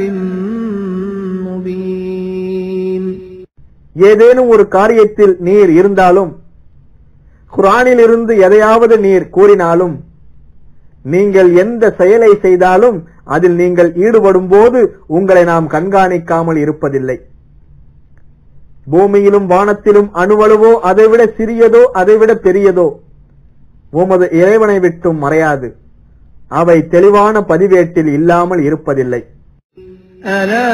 مبين. ஏதேனும் ஒரு காரியத்தில் நீர் இருந்தாலும், குர்ஆனில் இருந்து எதையாவது நீர் கூறினாலும், நீங்கள் எந்த செயலை செய்தாலும் அதில் நீங்கள் ஈடுபடும் போது உங்களை நாம் கண்காணிக்காமல் இருப்பதில்லை. பூமியிலும் வானத்திலும் அணுவளவோ அதைவிட சிறியதோ அதைவிட பெரியதோ உமது இறைவனை விட்டும் மறையாது. அவை தெளிவான பதிவேட்டில் இல்லாமல் இருப்பதில்லை. ألا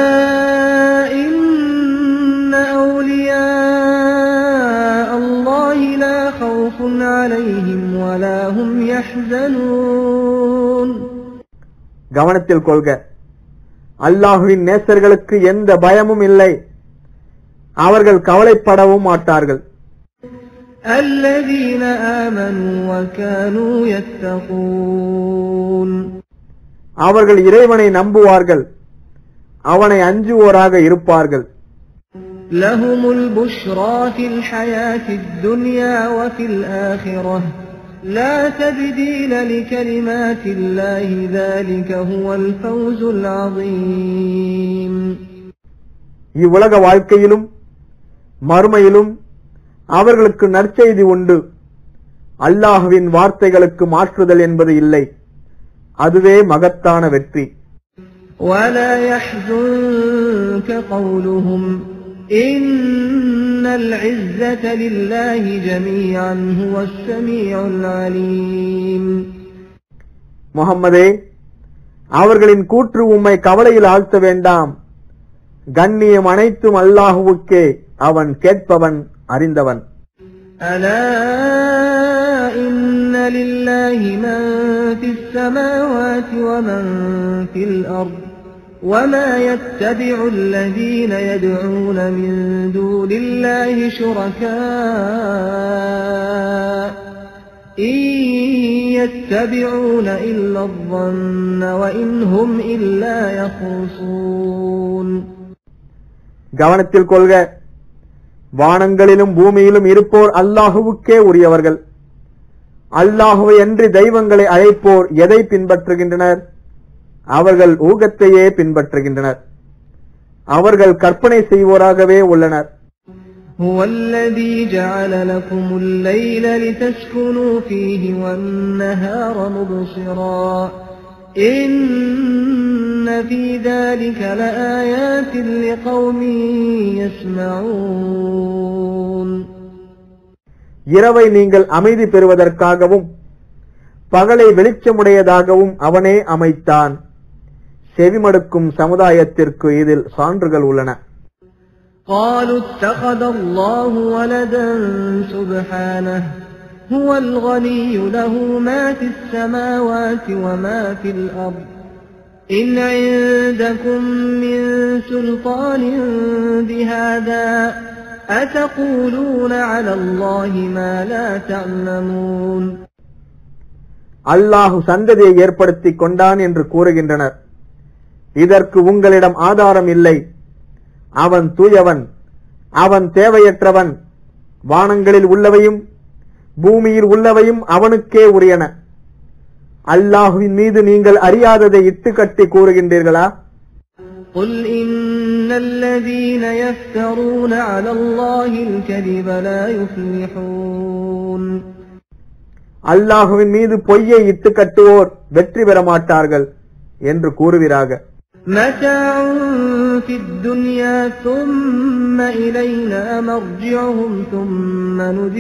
إن أولياء الله لا خوف عليهم ولا هم يحزنون. கவனத்தில் கொள்க, அல்லாஹுவின் நேசர்களுக்கு எந்த பயமும் இல்லை, அவர்கள் கவலைப்படவும் மாட்டார்கள். الذين آمنوا وكانوا يتقون. அவர்கள் இறைவனை நம்புவார்கள், அவனை அஞ்சுவோராக இருப்பார்கள். لهم البشرى في الحياة الدنيا وفي الآخرة لا تبديل لكلمات الله ذلك هو الفوز العظيم. இவ்வுலக வாழ்க்கையிலும் மறுமையிலும் அவர்களுக்கு நற்செய்தி உண்டு. அல்லாஹ்வின் வார்த்தைகளுக்கு மாற்றுதல் என்பது இல்லை. அதுவே மகத்தான வெற்றி. وَلَا يَحْزُنكَ قَوْلُهُمْ إِنَّ الْعِزَّةَ لِلَّهِ جَمِيعًا هُوَ السَّمِيعُ الْعَلِيمُ. முஹம்மதே, அவர்களின் கூற்று உம்மை கவலையில் ஆழ்த்த வேண்டாம். கண்ணியம் அனைத்தும் அல்லாஹுவுக்கே, அவன் கேட்பவன், அறிந்தவன். أَلَا إِنَّ لِلَّهِ مَن فِي السَّمَاوَاتِ وَمَن فِي الْأَرْضِ وَمَا يَتَّبِعُ الَّذِينَ يَدْعُونَ مِن دُونِ اللَّهِ شُرَكَاءَ إِن يَتَّبِعُونَ إِلَّا الظَّنَّ وَإِنْ هُمْ إِلَّا يَخْرُصُونَ. கவனத்தில் கொள்க, வானங்களிலும் பூமியிலும் இருப்போர் அல்லாஹுவுக்கே உரியவர்கள். அல்லாஹுவை அன்றி தெய்வங்களை அழைப்போர் எதை பின்பற்றுகின்றனர்? அவர்கள் ஊகத்தையே பின்பற்றுகின்றனர். அவர்கள் கற்பனை செய்வோராகவே உள்ளனர். هُوَ الَّذِي جَعَلَ لَكُمُ اللَّيْلَ لِتَسْكُنُوا فِيهِ وَالنَّهَارَ مُبْصِرًا إِنَّ فِي ذَلِكَ لَآيَاتٍ لِقَوْمٍ يَسْمَعُونَ. இரவை நீங்கள் அமைதி பெறுவதற்காகவும் பகலை வெளிச்சமுடையதாகவும் அவனே அமைத்தான். செவிமடுக்கும் சமுதாயத்திற்கு இதில் சான்றுகள் உள்ளன. قالوا اتخذ الله ولدا سبحانه هو الغني له ما في السماوات وما في الأرض إن عندكم من سلطان بهذا أتقولون على الله ما لا تعلمون. அல்லாஹு சந்ததியை ஏற்படுத்திக் கொண்டான் என்று கூறுகின்றனர். இதற்கு உங்களிடம் ஆதாரம் இல்லை. அவன் தூயவன், அவன் தேவையற்றவன். வானங்களில் உள்ளவையும் பூமியில் உள்ளவையும் அவனுக்கே உரியன. அல்லாஹுவின் மீது நீங்கள் அறியாததை இட்டுக்கட்டி கூறுகின்றீர்களா? قُلْ إِنَّ الَّذِينَ يَفْتَرُونَ عَلَى اللَّهِ الْكَذِبَ لَا يُفْلِحُونَ. அல்லாஹுவின் மீது பொய்யை இட்டுக்கட்டுவோர் வெற்றி பெற மாட்டார்கள் என்று கூறுவீராக. مَتَاعٌ فِي الدُّنْيَا ثُمَّ إِلَيْنَا مَرْجِعُهُمْ ثُمَّ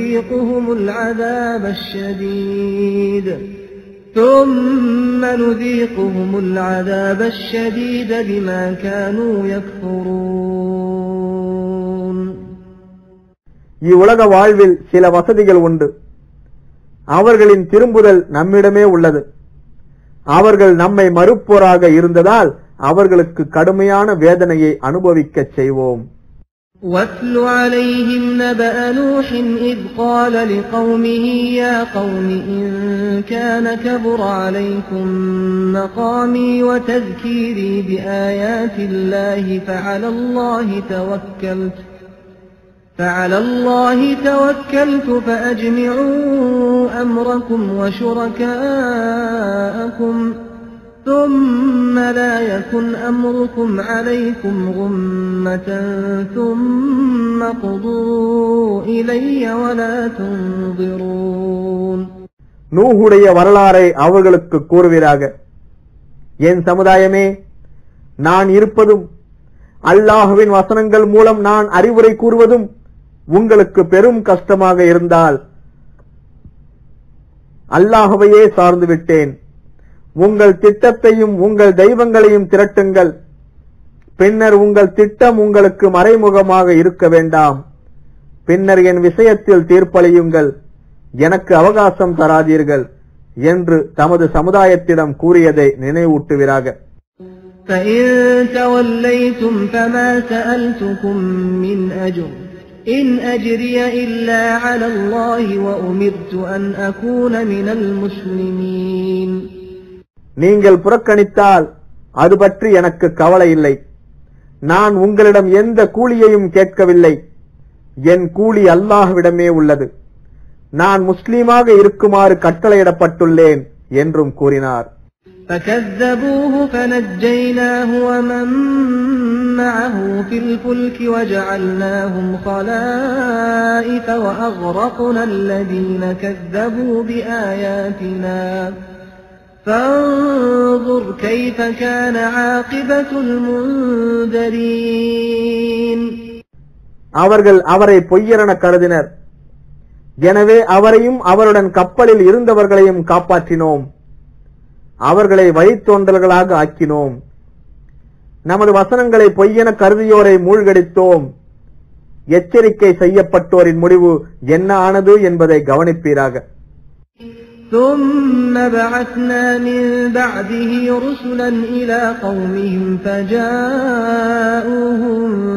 نُذِيقُهُمُ الْعَذَابَ الشَّدِيدَ بِمَا كَانُوا يَكْفُرُونَ. இவ்வுலக வாழ்வில் சில வசதிகள் உண்டு. அவர்களின் திரும்புதல் நம்மிடமே உள்ளது. அவர்கள் நம்மை மறுப்போராக இருந்ததால் அவர்களுக்கு கடுமையான வேதனையை அனுபவிக்கச் செய்வோம். وَاتْلُ عَلَيْهِمْ نَبَأَ نُوحٍ إِذْ قَالَ لِقَوْمِهِ يَا قَوْمِ إِن كَانَ كَبُرَ عَلَيْكُمْ مَقَامِي وَتَذْكِيرِي بِآيَاتِ اللَّهِ فَعَلَى اللَّهِ تَوَكَّلْتُ فَأَجْمِعُوا أَمْرَكُمْ وَشُرَكَاءَكُمْ ثُمَّ لَا يَكُنْ أَمْرُكُمْ عَلَيْكُمْ غُمَّةً ثُمَّ قُضُوا إِلَيَّ وَلَا تُنظِرُونَ. நூஹுடைய வரலாறை அவர்களுக்கு கூறுவீராக. என் சமுதாயமே, நான் இருப்பதும் அல்லாஹுவின் வசனங்கள் மூலம் நான் அறிவுரை கூறுவதும் உங்களுக்கு பெரும் கஷ்டமாக இருந்தால் அல்லாஹுவையே சார்ந்து விட்டேன். உங்கள் திட்டத்தையும் உங்கள் தெய்வங்களையும் திரட்டுங்கள். பின்னர் உங்கள் திட்டம் உங்களுக்கு மறைமுகமாக இருக்க வேண்டாம். பின்னர் என் விஷயத்தில் தீர்ப்பளியுங்கள், எனக்கு அவகாசம் தராதீர்கள் என்று தமது சமுதாயத்திடம் கூறியதை நினைவூட்டுவீராக. فَإِن تَوَلَّيْتُمْ فَمَا سَأَلْتُكُم مِّنْ أَجْرٍ إِنْ أَجْرِيَ إِلَّا عَلَى اللَّهِ وَأُمِرْتُ أَنْ أَكُونَ مِنَ الْمُسْلِمِينَ. நீங்கள் புறக்கணித்தால் அது பற்றி எனக்கு கவலை இல்லை. நான் உங்களிடம் எந்த கூலியையும் கேட்கவில்லை. என் கூலி அல்லாஹ்விடமே உள்ளது. நான் முஸ்லீமாக இருக்குமாறு கட்டளையிடப்பட்டுள்ளேன் என்றும் கூறினார். فَكَذَّبُوهُ فَنَجَّيْنَاهُ وَمَن معه في الفلك وجعلناهم خلائف وأغرقنا الذين كذبوا بآياتنا فانظر كيف كان عاقبة المنذرين. அவர்கள் அவரை பொய்யரென கருதினர். எனவே அவரையும் அவருடன் கப்பலில் இருந்தவர்களையும் காப்பாற்றினோம். அவர்களை வழித்தோன்றல்களாக ஆக்கினோம். நமது வசனங்களை பொய்யென கருதியோரை மூழ்கடித்தோம். எச்சரிக்கை செய்யப்பட்டோரின் முடிவு என்ன ஆனது என்பதை கவனிப்பீராக. ثم بعثنا من بعده رسلا إلى قومهم فجاءوهم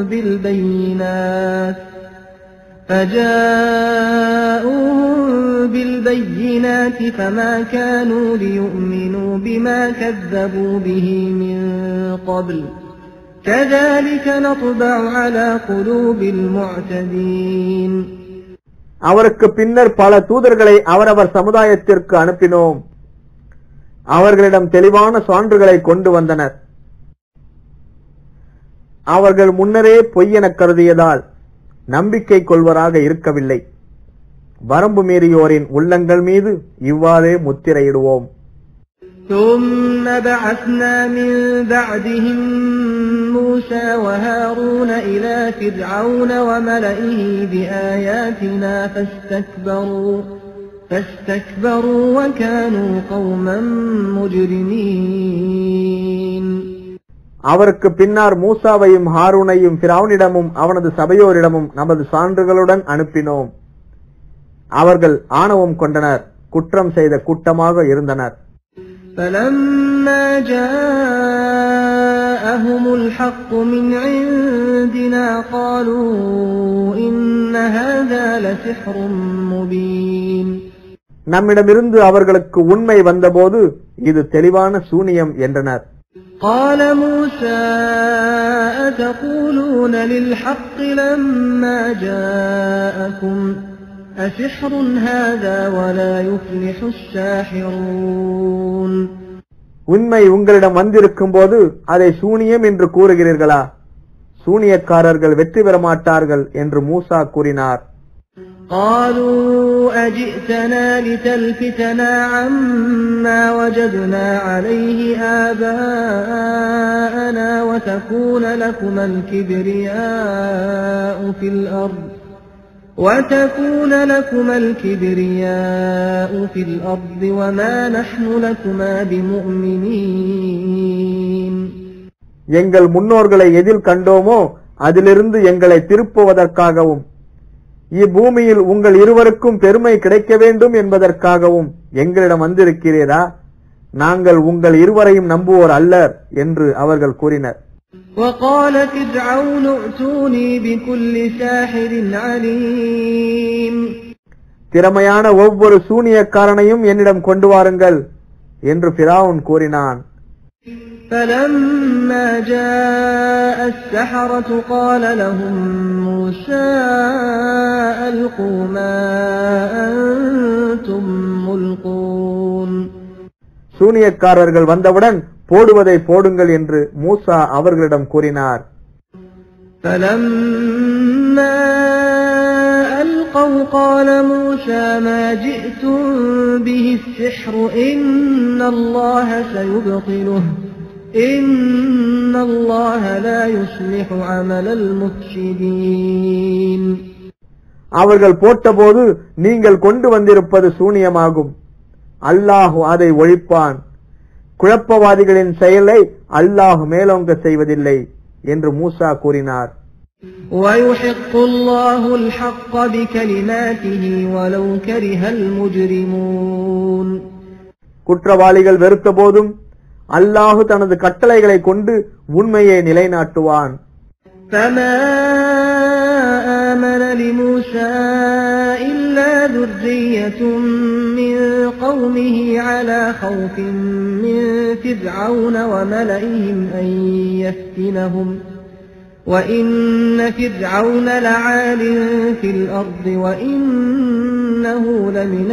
بالبينات فما كانوا ليؤمنوا بما كذبوا به من قبل كذلك نطبع على قلوب المعتدين. அவருக்கு பின்னர் பல தூதர்களை அவரவர் சமுதாயத்திற்கு அனுப்பினோம். அவர்களிடம் தெளிவான சான்றுகளை கொண்டு வந்தனர். அவர்கள் முன்னரே பொய்யென கருதியதால் நம்பிக்கை கொள்வராக இருக்கவில்லை. வரம்பு மீறியோரின் உள்ளங்கள் மீது இவ்வாறே முத்திரையிடுவோம். ثم بعثنا من بعدهم موسى وهارون إلى فرعون وملئه بآياتنا فاستكبروا وكانوا قوما مجرمين. அவருக்கு பின்னர் மூசாவையும் ஹாரூனையும் ஃபிரௌனிடமும் அவனது சபையோரிடமும் நமது சான்றுகளுடன் அனுப்பினோம். அவர்கள் ஆணவம் கொண்டனர், குற்றம் செய்த கூட்டமாக இருந்தனர். فلما جاءهم الحق من عندنا قالوا إن هذا لسحر مبين. நம்மிடமிருந்து அவர்களுக்கு உண்மை வந்தபோது இது தெளிவான சூனியம் என்றனர். قال موسى أتقولون للحق لما جاءكم أسحر هذا ولا يفلح الساحرون. உண்மை உங்களிடம் வந்திருக்கும் போது அதை சூனியம் என்று கூறுகிறீர்களா? சூனியக்காரர்கள் வெற்றி பெற மாட்டார்கள் என்று மூசா கூறினார். قالوا أجئتنا لتلفتنا عما وجدنا عليه آباءنا وتكون لكما الكبرياء في الأرض وما نحن لكما بمؤمنين. எங்கள் முன்னோர்களை எதில் கண்டோமோ அதிலிருந்து எங்களை திருப்புவதற்காகவும் இப்பூமியில் உங்கள் இருவருக்கும் பெருமை கிடைக்க வேண்டும் என்பதற்காகவும் எங்களிடம் வந்திருக்கிறீரா? நாங்கள் உங்கள் இருவரையும் நம்புவோர் அல்லர் என்று அவர்கள் கூறினர். وقال فرعون ائتوني بكل ساحر عليم. திறமையான ஒவ்வொரு சூனியக்காரனையும் என்னிடம் கொண்டு வாருங்கள் என்று ஃபிரௌன் கூறினான். فلما جاء السحرة قال لهم موسى ألقوا ما أنتم ملقون. சூனியக்காரர்கள் வந்தவுடன் போடுவதை போடுங்கள் என்று மூசா அவர்களிடம் கூறினார். فلما ألقوا قال موسى ما جئتم به السحر إن الله سيبطله إن الله لا يصلح عمل المفسدين. அவர்கள் போட்டபோது நீங்கள் கொண்டு வந்திருப்பது சூனியமாகும், அல்லாஹ் அதை ஒழிப்பான், குழப்பவாதிகளின் செயலை அல்லாஹ் மேலோங்க செய்வதில்லை என்று மூசா கூறினார். وَيُحِقُّ اللَّهُ الْحَقَّ بِكَلِمَاتِهِ وَلَوْ كَرِهَ الْمُجْرِمُونَ. குற்றவாளிகள் வெறுத்த போதும் அல்லாஹ் தனது கட்டளைகளை கொண்டு உண்மையை நிலைநாட்டுவான். فَمَا آمَنَ لِمُوسَى إِلَّا ذُرِّيَّةٌ مِّن قَوْمِهِ عَلَى خَوْفٍ مِّن فِرْعَوْنَ وَمَلَئِهِمْ أَن يَفْتِنَهُمْ وَإِنَّ فِرْعَوْنَ لَعَالٍ فِي الْأَرْضِ وَإِنَّهُ لَمِنَ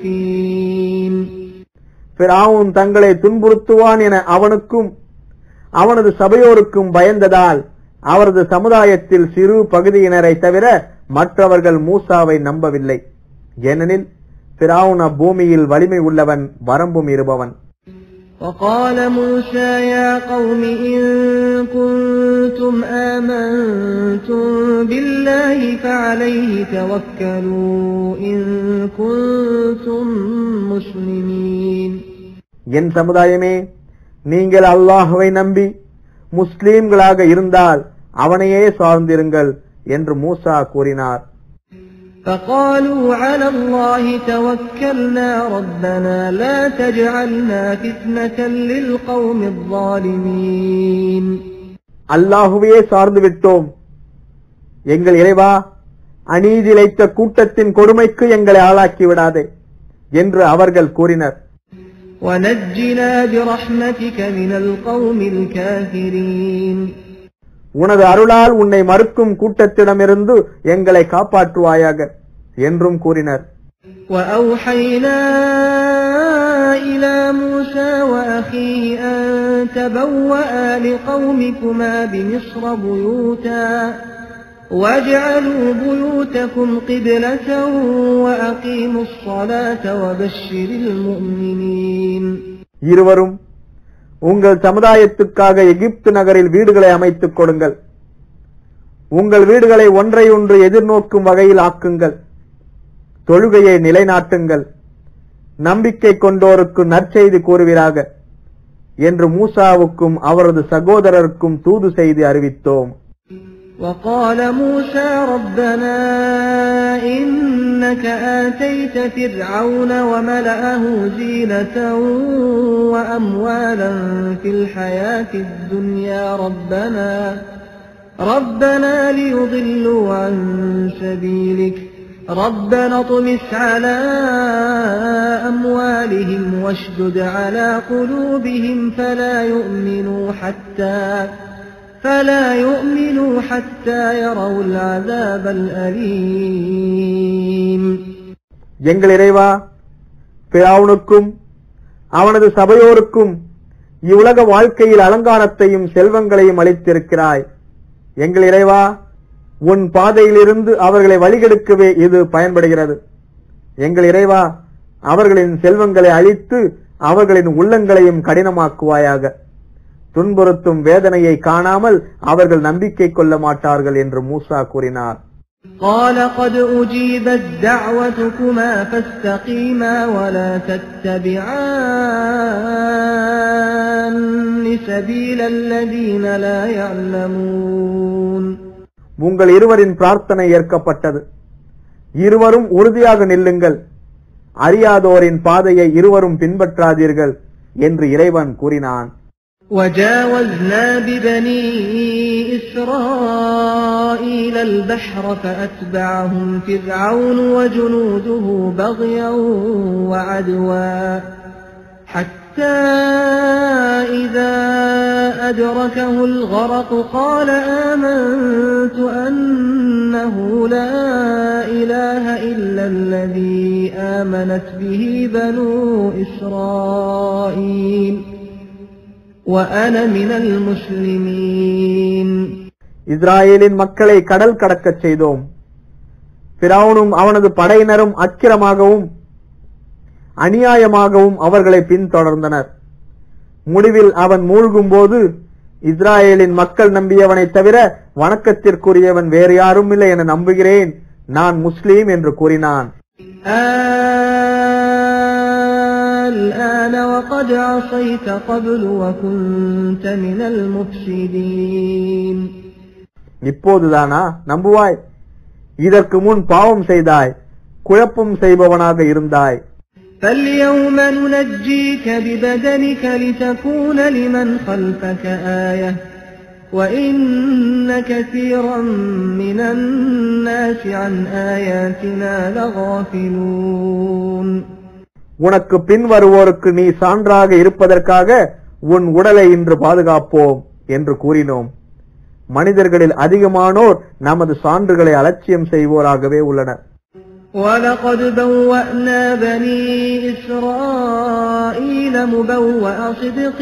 الْمُسْرِفِينَ. ஃபிரௌன் தங்களை துன்புறுத்துவான் என அவனுக்கும் அவனது சபையோருக்கும் பயந்ததால் அவரது சமுதாயத்தில் சிறு பகுதியினரை தவிர மற்றவர்கள் மூசாவை நம்பவில்லை. ஏனெனில் ஃபிரௌன் பூமியில் வலிமை உள்ளவன், வரம்பு மீறுபவன். وقال موسى يا قوم إن كنتم آمنتم بالله فعليه توكلوا إن كنتم مسلمين. என் சமுதாயமே, நீங்கள் அல்லாஹ்வை நம்பி முஸ்லிம்களாக இருந்தால் அவனையே சார்ந்திருங்கள் என்று மூசா கூறினார். فقالوا على الله توكلنا ربنا لا تجعلنا فتنة للقوم الظالمين. அல்லாஹ்வையே சார்ந்து விட்டோம், எங்கள் இறைவா அநீதி இழைத்த கூட்டத்தின் கொடுமைக்கு எங்களை ஆளாக்கி விடாதே என்று அவர்கள் கூறினர். وَنَجِّنَا بِرَحْمَتِكَ مِنَ الْقَوْمِ الْكَافِرِينَ. உனது அருளால் உன்னை மறுக்கும் கூட்டத்திடமிருந்து எங்களை காப்பாற்றுவாயாக என்றும் கூறினர். وَأَوْحَيْنَا إِلَى مُوسَى وَأَخِيهِ أَن تَبَوَّآ لِقَوْمِكُمَا بِمِصْرَ بُيُوتًا وَاجْعَلُوا بُيُوتَكُمْ قِبْلَةً وَأَقِيمُوا الصَّلَاةَ وَبَشِّرِ الْمُؤْمِنِينَ. இருவரும் உங்கள் சமுதாயத்துக்காக எகிப்து நகரில் வீடுகளை அமைத்துக் கொடுங்கள். உங்கள் வீடுகளை ஒன்றையொன்று எதிர்நோக்கும் வகையில் ஆக்குங்கள். தொழுகையை நிலைநாட்டுங்கள். நம்பிக்கை கொண்டோருக்கு நற்செய்தி கூறுவீராக என்று மூசாவுக்கும் அவரது சகோதரருக்கும் தூது செய்து அறிவித்தோம். وقال موسى ربنا إنك آتيت فرعون وملأه زينة وأموالا في الحياة الدنيا ربنا ليضلوا عن سبيلك ربنا اطمس على أموالهم واشدد على قلوبهم فلا يؤمنوا حتى يروا العذاب الأليم. எங்கள் இறைவா, ஃபிரௌனுக்கும் அவனது சபையோருக்கும் இவ்வுலக வாழ்க்கையில் அலங்காரத்தையும் செல்வங்களையும் அளித்திருக்கிறாய். எங்கள் இறைவா, உன் பாதையிலிருந்து அவர்களை வழிகெடுக்கவே இது பயன்படுகிறது. எங்கள் இறைவா, அவர்களின் செல்வங்களை அழித்து அவர்களின் உள்ளங்களையும் கடினமாக்குவாயாக. துன்புறுத்தும் வேதனையை காணாமல் அவர்கள் நம்பிக்கை கொள்ள மாட்டார்கள் என்று மூசா கூறினார். قال قد أجيبت دعوتكما فاستقيما ولا تتبعان سبيل الذين لا يعلمون. உங்கள் இருவரின் பிரார்த்தனை ஏற்கப்பட்டது. இருவரும் உறுதியாக நில்லுங்கள். அறியாதோரின் பாதையை இருவரும் பின்பற்றாதீர்கள் என்று இறைவன் கூறினான். وجاوزنا ببني إسرائيل البحر فأتبعهم فرعون وجنوده بغيا وعدوا حتى إذا أدركه الغرق قال آمنت أنه لا إله إلا الذي آمنت به بنو إسرائيل وأنا من المسلمين. இஸ்ராயேலின் மக்களை கடல் கடக்கச் செய்தோம். ஃபிரௌனும் அவனது படையினரும் அக்கிரமாகவும் அநியாயமாகவும் அவர்களை பின்தொடர்ந்தனர். முடிவில் அவன் மூழ்கும் போது இஸ்ராயேலின் மக்கள் நம்பியவனை தவிர வணக்கத்திற்குரியவன் வேறு யாரும் இல்லை என நம்புகிறேன், நான் முஸ்லீம் என்று கூறினான். الآن وقد عصيت قبل وكنت من المفسدين. இப்போதுதானா நம்புவாய்? இதற்கு முன் பாவம் செய்தாய், குழப்பம் செய்பவனாக இருந்தாய். فاليوم ننجيك ببدنك لتكون لمن خلفك آية وإن كثيرا من الناس عن آياتنا لغافلون. உனக்கு பின் வருவோருக்கு நீ சான்றாக இருப்பதற்காக உன் உடலை இன்று பாதுகாப்போம் என்று கூறினோம். மனிதர்களில் அதிகமானோர் நமது சான்றுகளை அலட்சியம் செய்வோராகவே உள்ளனர். وَلَقَدْ بَوَّأْنَا بَنِي إِسْرَائِيلَ مُبَوَّأَ صِدْقٍ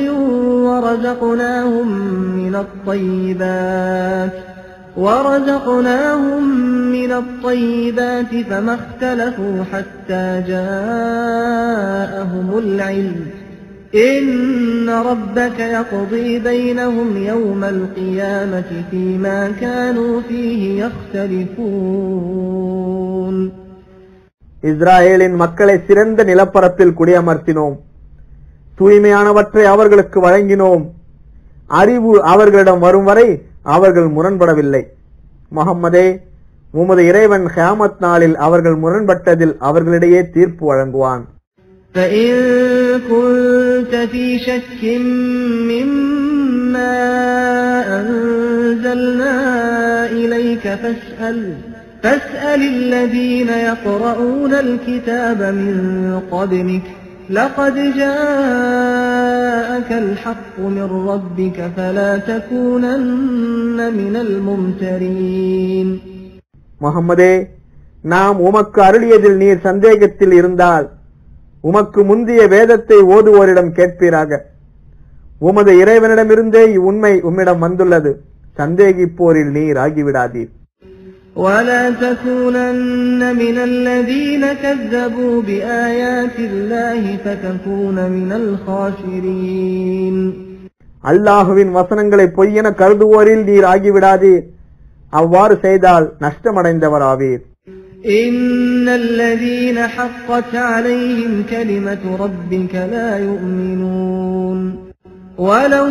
وَرَزَقْنَاهُم مِّنَ الطَّيِّبَاتِ فَمَا اخْتَلَفُوا حَتَّىٰ جَاءَهُمُ الْعِلْمُ إِنَّ رَبَّكَ يَقْضِي بَيْنَهُمْ يَوْمَ الْقِيَامَةِ فِيمَا كَانُوا فِيهِ يَخْتَلِفُونَ. இஸ்ராயேலின் மக்களை சிறந்த நிலப்பரப்பில் குடியமர்த்தினோம். தூய்மையானவற்றை அவர்களுக்கு வழங்கினோம். அறிவு அவர்களிடம் வரும் வரை அவர்கள் முரண்படவில்லை. முஹம்மதே, உமது இறைவன் கியாமத் நாளில் அவர்கள் முரண்பட்டதில் அவர்களிடையே தீர்ப்பு வழங்குவான். فَإِن كُنتَ فِي شَكٍّ مِّمَّا أَنزَلْنَا إِلَيْكَ فَاسْأَلِ الَّذِينَ يَقْرَؤُونَ الْكِتَابَ مِن قَبْلِكَ لَقَدْ جَاءَكَ الْحَقُّ مِن رَّبِّكَ فَلَا تَكُونَنَّ مِنَ الْمُمْتَرِينَ. முஹம்மதே, நாம் உமக்கு அருளியதில் நீர் சந்தேகத்தில் இருந்தால் உமக்கு முந்திய வேதத்தை ஓதுவோரிடம் கேட்பீராக. உமது இறைவனிடமிருந்தே இவ்வுண்மை உம்மிடம் வந்துள்ளது. சந்தேகிப்போரில் நீர் ஆகிவிடாதீர். وَلَا تَكُونَنَّ مِنَ الَّذِينَ كَذَّبُوا بِآيَاتِ اللَّهِ فَتَكُونَ مِنَ الْخَاسِرِينَ. அல்லாஹுவின் வசனங்களை பொய்யென கருதுவோரில் நீர் ஆகிவிடாதீர். அவ்வாறு செய்தால் நஷ்டமடைந்தவராவீர். إِنَّ الَّذِينَ حَقَّتْ عَلَيْهِمْ كَلِمَةُ رَبِّكَ لَا يُؤْمِنُونَ وَلَوْ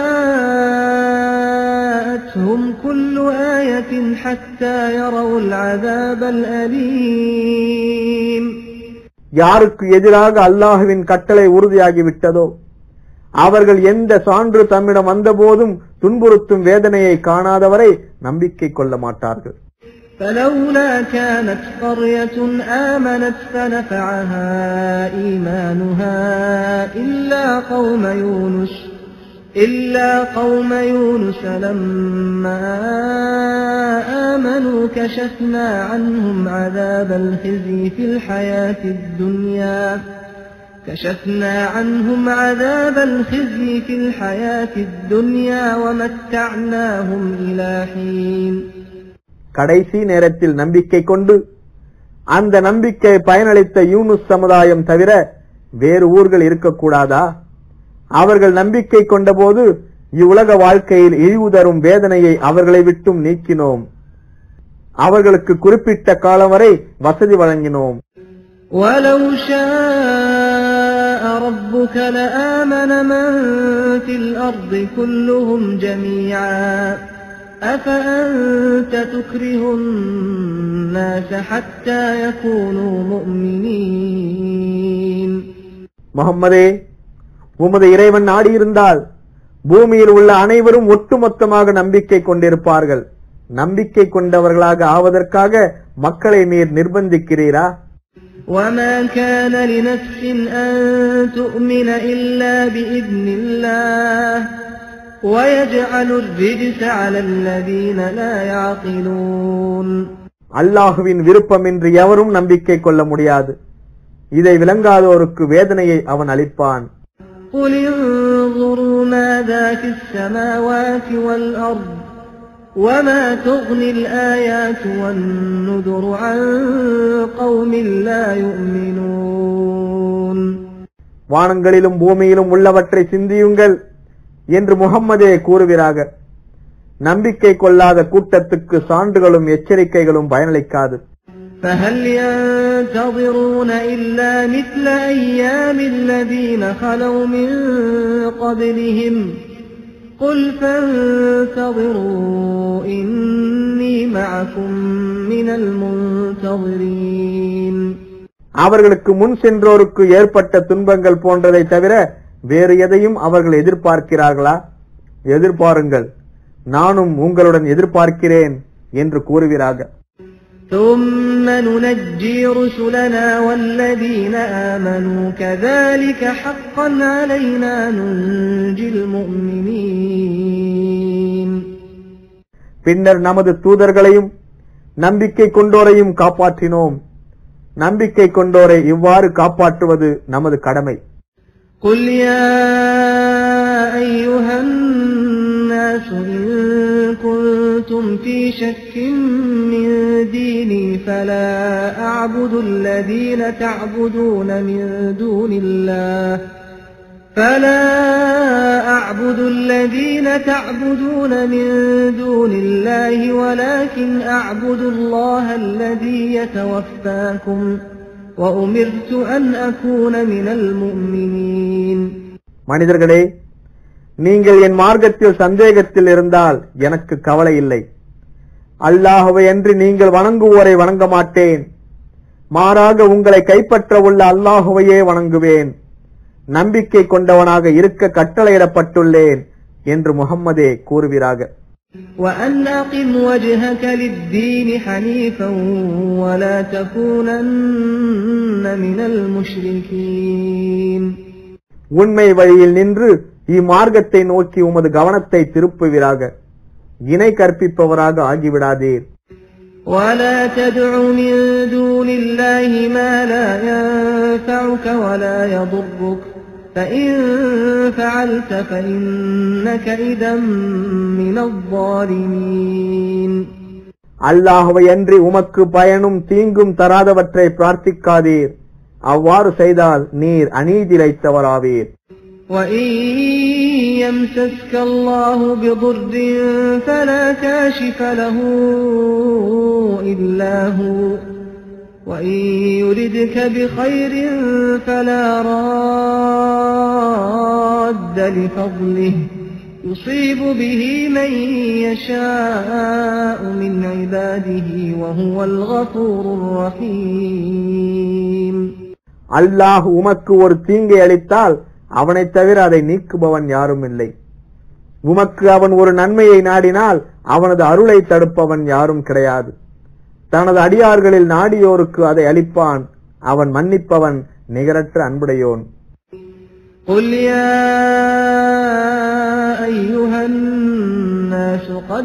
جَاءَتْهُمْ كُلُّ آيَةٍ حَتَّى يَرَوْا الْعَذَابَ الْأَلِيمَ. யாருக்கு எதிராக அல்லாஹுவின் கட்டளை உறுதியாகிவிட்டதோ அவர்கள் எந்த சான்று தம்மிடம் வந்தபோதும் துன்புறுத்தும் வேதனையை காணாதவரை நம்பிக்கை கொள்ள மாட்டார்கள். فَلَوْلَا كَانَتْ قَرْيَةٌ آمَنَتْ فَنَفَعَهَا إِيمَانُهَا إِلَّا قَوْمَ يُونُسَ لَمَّا آمَنُوا كَشَفْنَا عَنْهُمْ عَذَابَ الْخِزْيِ فِي الْحَيَاةِ الدُّنْيَا وَمَتَّعْنَاهُمْ إِلَى حِينٍ. கடைசி நேரத்தில் நம்பிக்கை கொண்டு அந்த நம்பிக்கை பயனளித்த யூனுஸ் சமுதாயம் தவிர வேறு ஊர்கள் இருக்கக்கூடாதா? அவர்கள் நம்பிக்கை கொண்டபோது இவ்வுலக வாழ்க்கையில் இழிவு தரும் வேதனையை அவர்களை விட்டும் நீக்கினோம். அவர்களுக்கு குறிப்பிட்ட காலம் வரை வசதி வழங்கினோம். وَلَوْ شَاءَ رَبُّكَ لَآمَنَ مَن فِي الْأَرْضِ كُلُّهُمْ جَمِيعًا أَفَأَنتَ تُكْرِهُ النَّاسَ حَتَّى يَكُونُوا مُؤْمِنِينَ. முஹம்மதே, உமது இறைவன் நாடியிருந்தால் பூமியில் உள்ள அனைவரும் ஒட்டுமொத்தமாக நம்பிக்கை கொண்டிருப்பார்கள். நம்பிக்கை கொண்டவர்களாக ஆவதற்காக மக்களை நீர் நிர்பந்திக்கிறீரா? وَمَا كَانَ لِنَفْسٍ أَن تُؤْمِنَ إِلَّا بِإِذْنِ اللَّهِ وَيَجْعَلُ الرِّجْسَ عَلَى الَّذِينَ لَا يَعْقِلُونَ. அல்லாஹுவின் விருப்பமின்றி எவரும் நம்பிக்கை கொள்ள முடியாது. இதை விளங்காதோருக்கு வேதனையை அவன் அளிப்பான். قُلِ انظُرُوا مَاذَا فِي السَّمَاوَاتِ وَالْأَرْضِ وَمَا تُغْنِي الْآيَاتُ وَالنُّذُرُ عَن قَوْمٍ لَّا يُؤْمِنُونَ. வானங்களிலும் பூமியிலும் உள்ளவற்றை சிந்தியுங்கள் என்று முஹம்மதே கூறுகிறாக. நம்பிக்கை கொள்ளாத கூட்டத்துக்கு சான்றுகளும் எச்சரிக்கைகளும் பயனளிக்காது. فَهَلْ يَنتَظِرُونَ إِلَّا مِثْلَ أَيَّامِ الَّذِينَ خَلَوْا مِن قَبْلِهِمْ قُلْ فَانتَظِرُوا إِنِّي مَعَكُم مِّنَ الْمُنتَظِرِينَ. அவர்களுக்கு முன் சென்றோருக்கு ஏற்பட்ட துன்பங்கள் போன்றதை தவிர வேறு எதையும் அவர்கள் எதிர்பார்க்கிறார்களா? எதிர்பாருங்கள், நானும் உங்களுடன் எதிர்பார்க்கிறேன் என்று கூறுகிறாக. ثُمَّ نُنَجِّي رُسُلَنَا وَالَّذِينَ آمَنُوا كَذَلِكَ حَقًّا عَلَيْنَا نُنْجِي الْمُؤْمِنِينَ. பின்னர் நமது தூதர்களையும் நம்பிக்கை கொண்டோரையும் காப்பாற்றினோம். நம்பிக்கை கொண்டோரை இவ்வாறு காப்பாற்றுவது நமது கடமை. قل يا أيها الناس إن كنتم في شك من ديني فلا أعبد الذين تعبدون من دون الله ولكن أعبد الله الذي يتوفاكم وأمرت أن أكون من المؤمنين. மனிதர்களே, நீங்கள் என் மார்க்கத்தில் சந்தேகத்தில் இருந்தால் எனக்கு கவலை இல்லை. அல்லாஹ்வை அன்றி நீங்கள் வணங்குவோரை வணங்க மாட்டேன். மாறாக உங்களை கைப்பற்ற உள்ள அல்லாஹ்வையே வணங்குவேன். நம்பிக்கை கொண்டவனாக இருக்க கட்டளையிடப்பட்டுள்ளேன் என்று முஹம்மதே கூறுவீராக. وأن أقم وجهك للدين حنيفا ولا تكونن من المشركين. உண்மை வழியில் நின்று இம்மார்க்கத்தை நோக்கி உமது கவனத்தை திருப்புவீராக. இணை கற்பிப்பவராக ஆகிவிடாதீர். ولا تدع من دون الله ما لا ينفعك ولا يضرك فإن فعلت فإنك إذا من الظالمين. அல்லாஹ்வை அன்றி உமக்கு பயனும் தீங்கும் தராதவற்றை பிரார்த்திக்காதீர். அவ்வாறு செய்தால் நீர் அநீதி இழைத்தவராவீர். وإن يمسسك الله بضر فلا كاشف له إلا هو وإن يردك بخير فلا راد لفضله يصيب به من يشاء من عباده وهو الغفور الرحيم. அல்லாஹ் உமக்கு ஒரு தீங்கை அளித்தால் அவனைத் தவிர அதை நீக்குபவன் யாரும் இல்லை. உமக்கு அவன் ஒரு நன்மையை நாடினால் அவனது அருளை தடுப்பவன் யாரும் கிடையாது. தனது அடியார்களில் நாடியோருக்கு அதை அளிப்பான். அவன் மன்னிப்பவன், நிகரற்ற அன்புடையோன். قل يا أيها الناس قد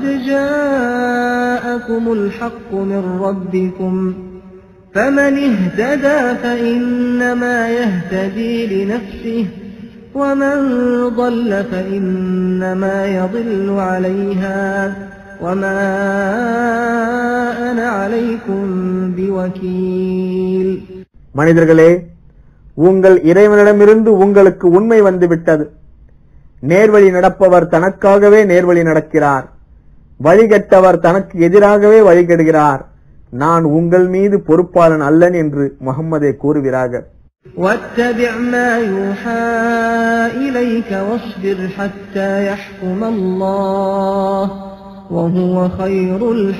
جاءكم الحق من ربكم فمن اهتدى فإنما يهتدي لنفسه ومن ضل فإنما يضل عليها وما أنا عليكم بوكيل. மனிதர்களே, உங்கள் இறைவனிடமிருந்து உங்களுக்கு உண்மை வந்துவிட்டது. நேர்வழி நடப்பவர் தனக்காகவே நேர்வழி நடக்கிறார். வழிகெட்டவர் தனக்கு எதிராகவே வழிகெடுகிறார். நான் உங்கள் மீது பொறுப்பாளன் அல்லன் என்று முஹம்மதே கூறுவீராக. واتبع ما يوحى إليك واصبر حتى يحكم الله وهو خير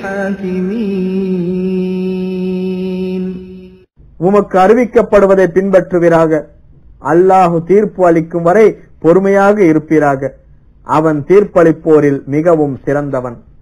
الحاكمين. உமக்கு அறிவிக்கப்படுவதை பின்பற்றுவீராக. அல்லாஹு தீர்ப்பு அளிக்கும் வரை பொறுமையாக இருப்பீராக. அவன் தீர்ப்பளிப்போரில் மிகவும் சிறந்தவன்.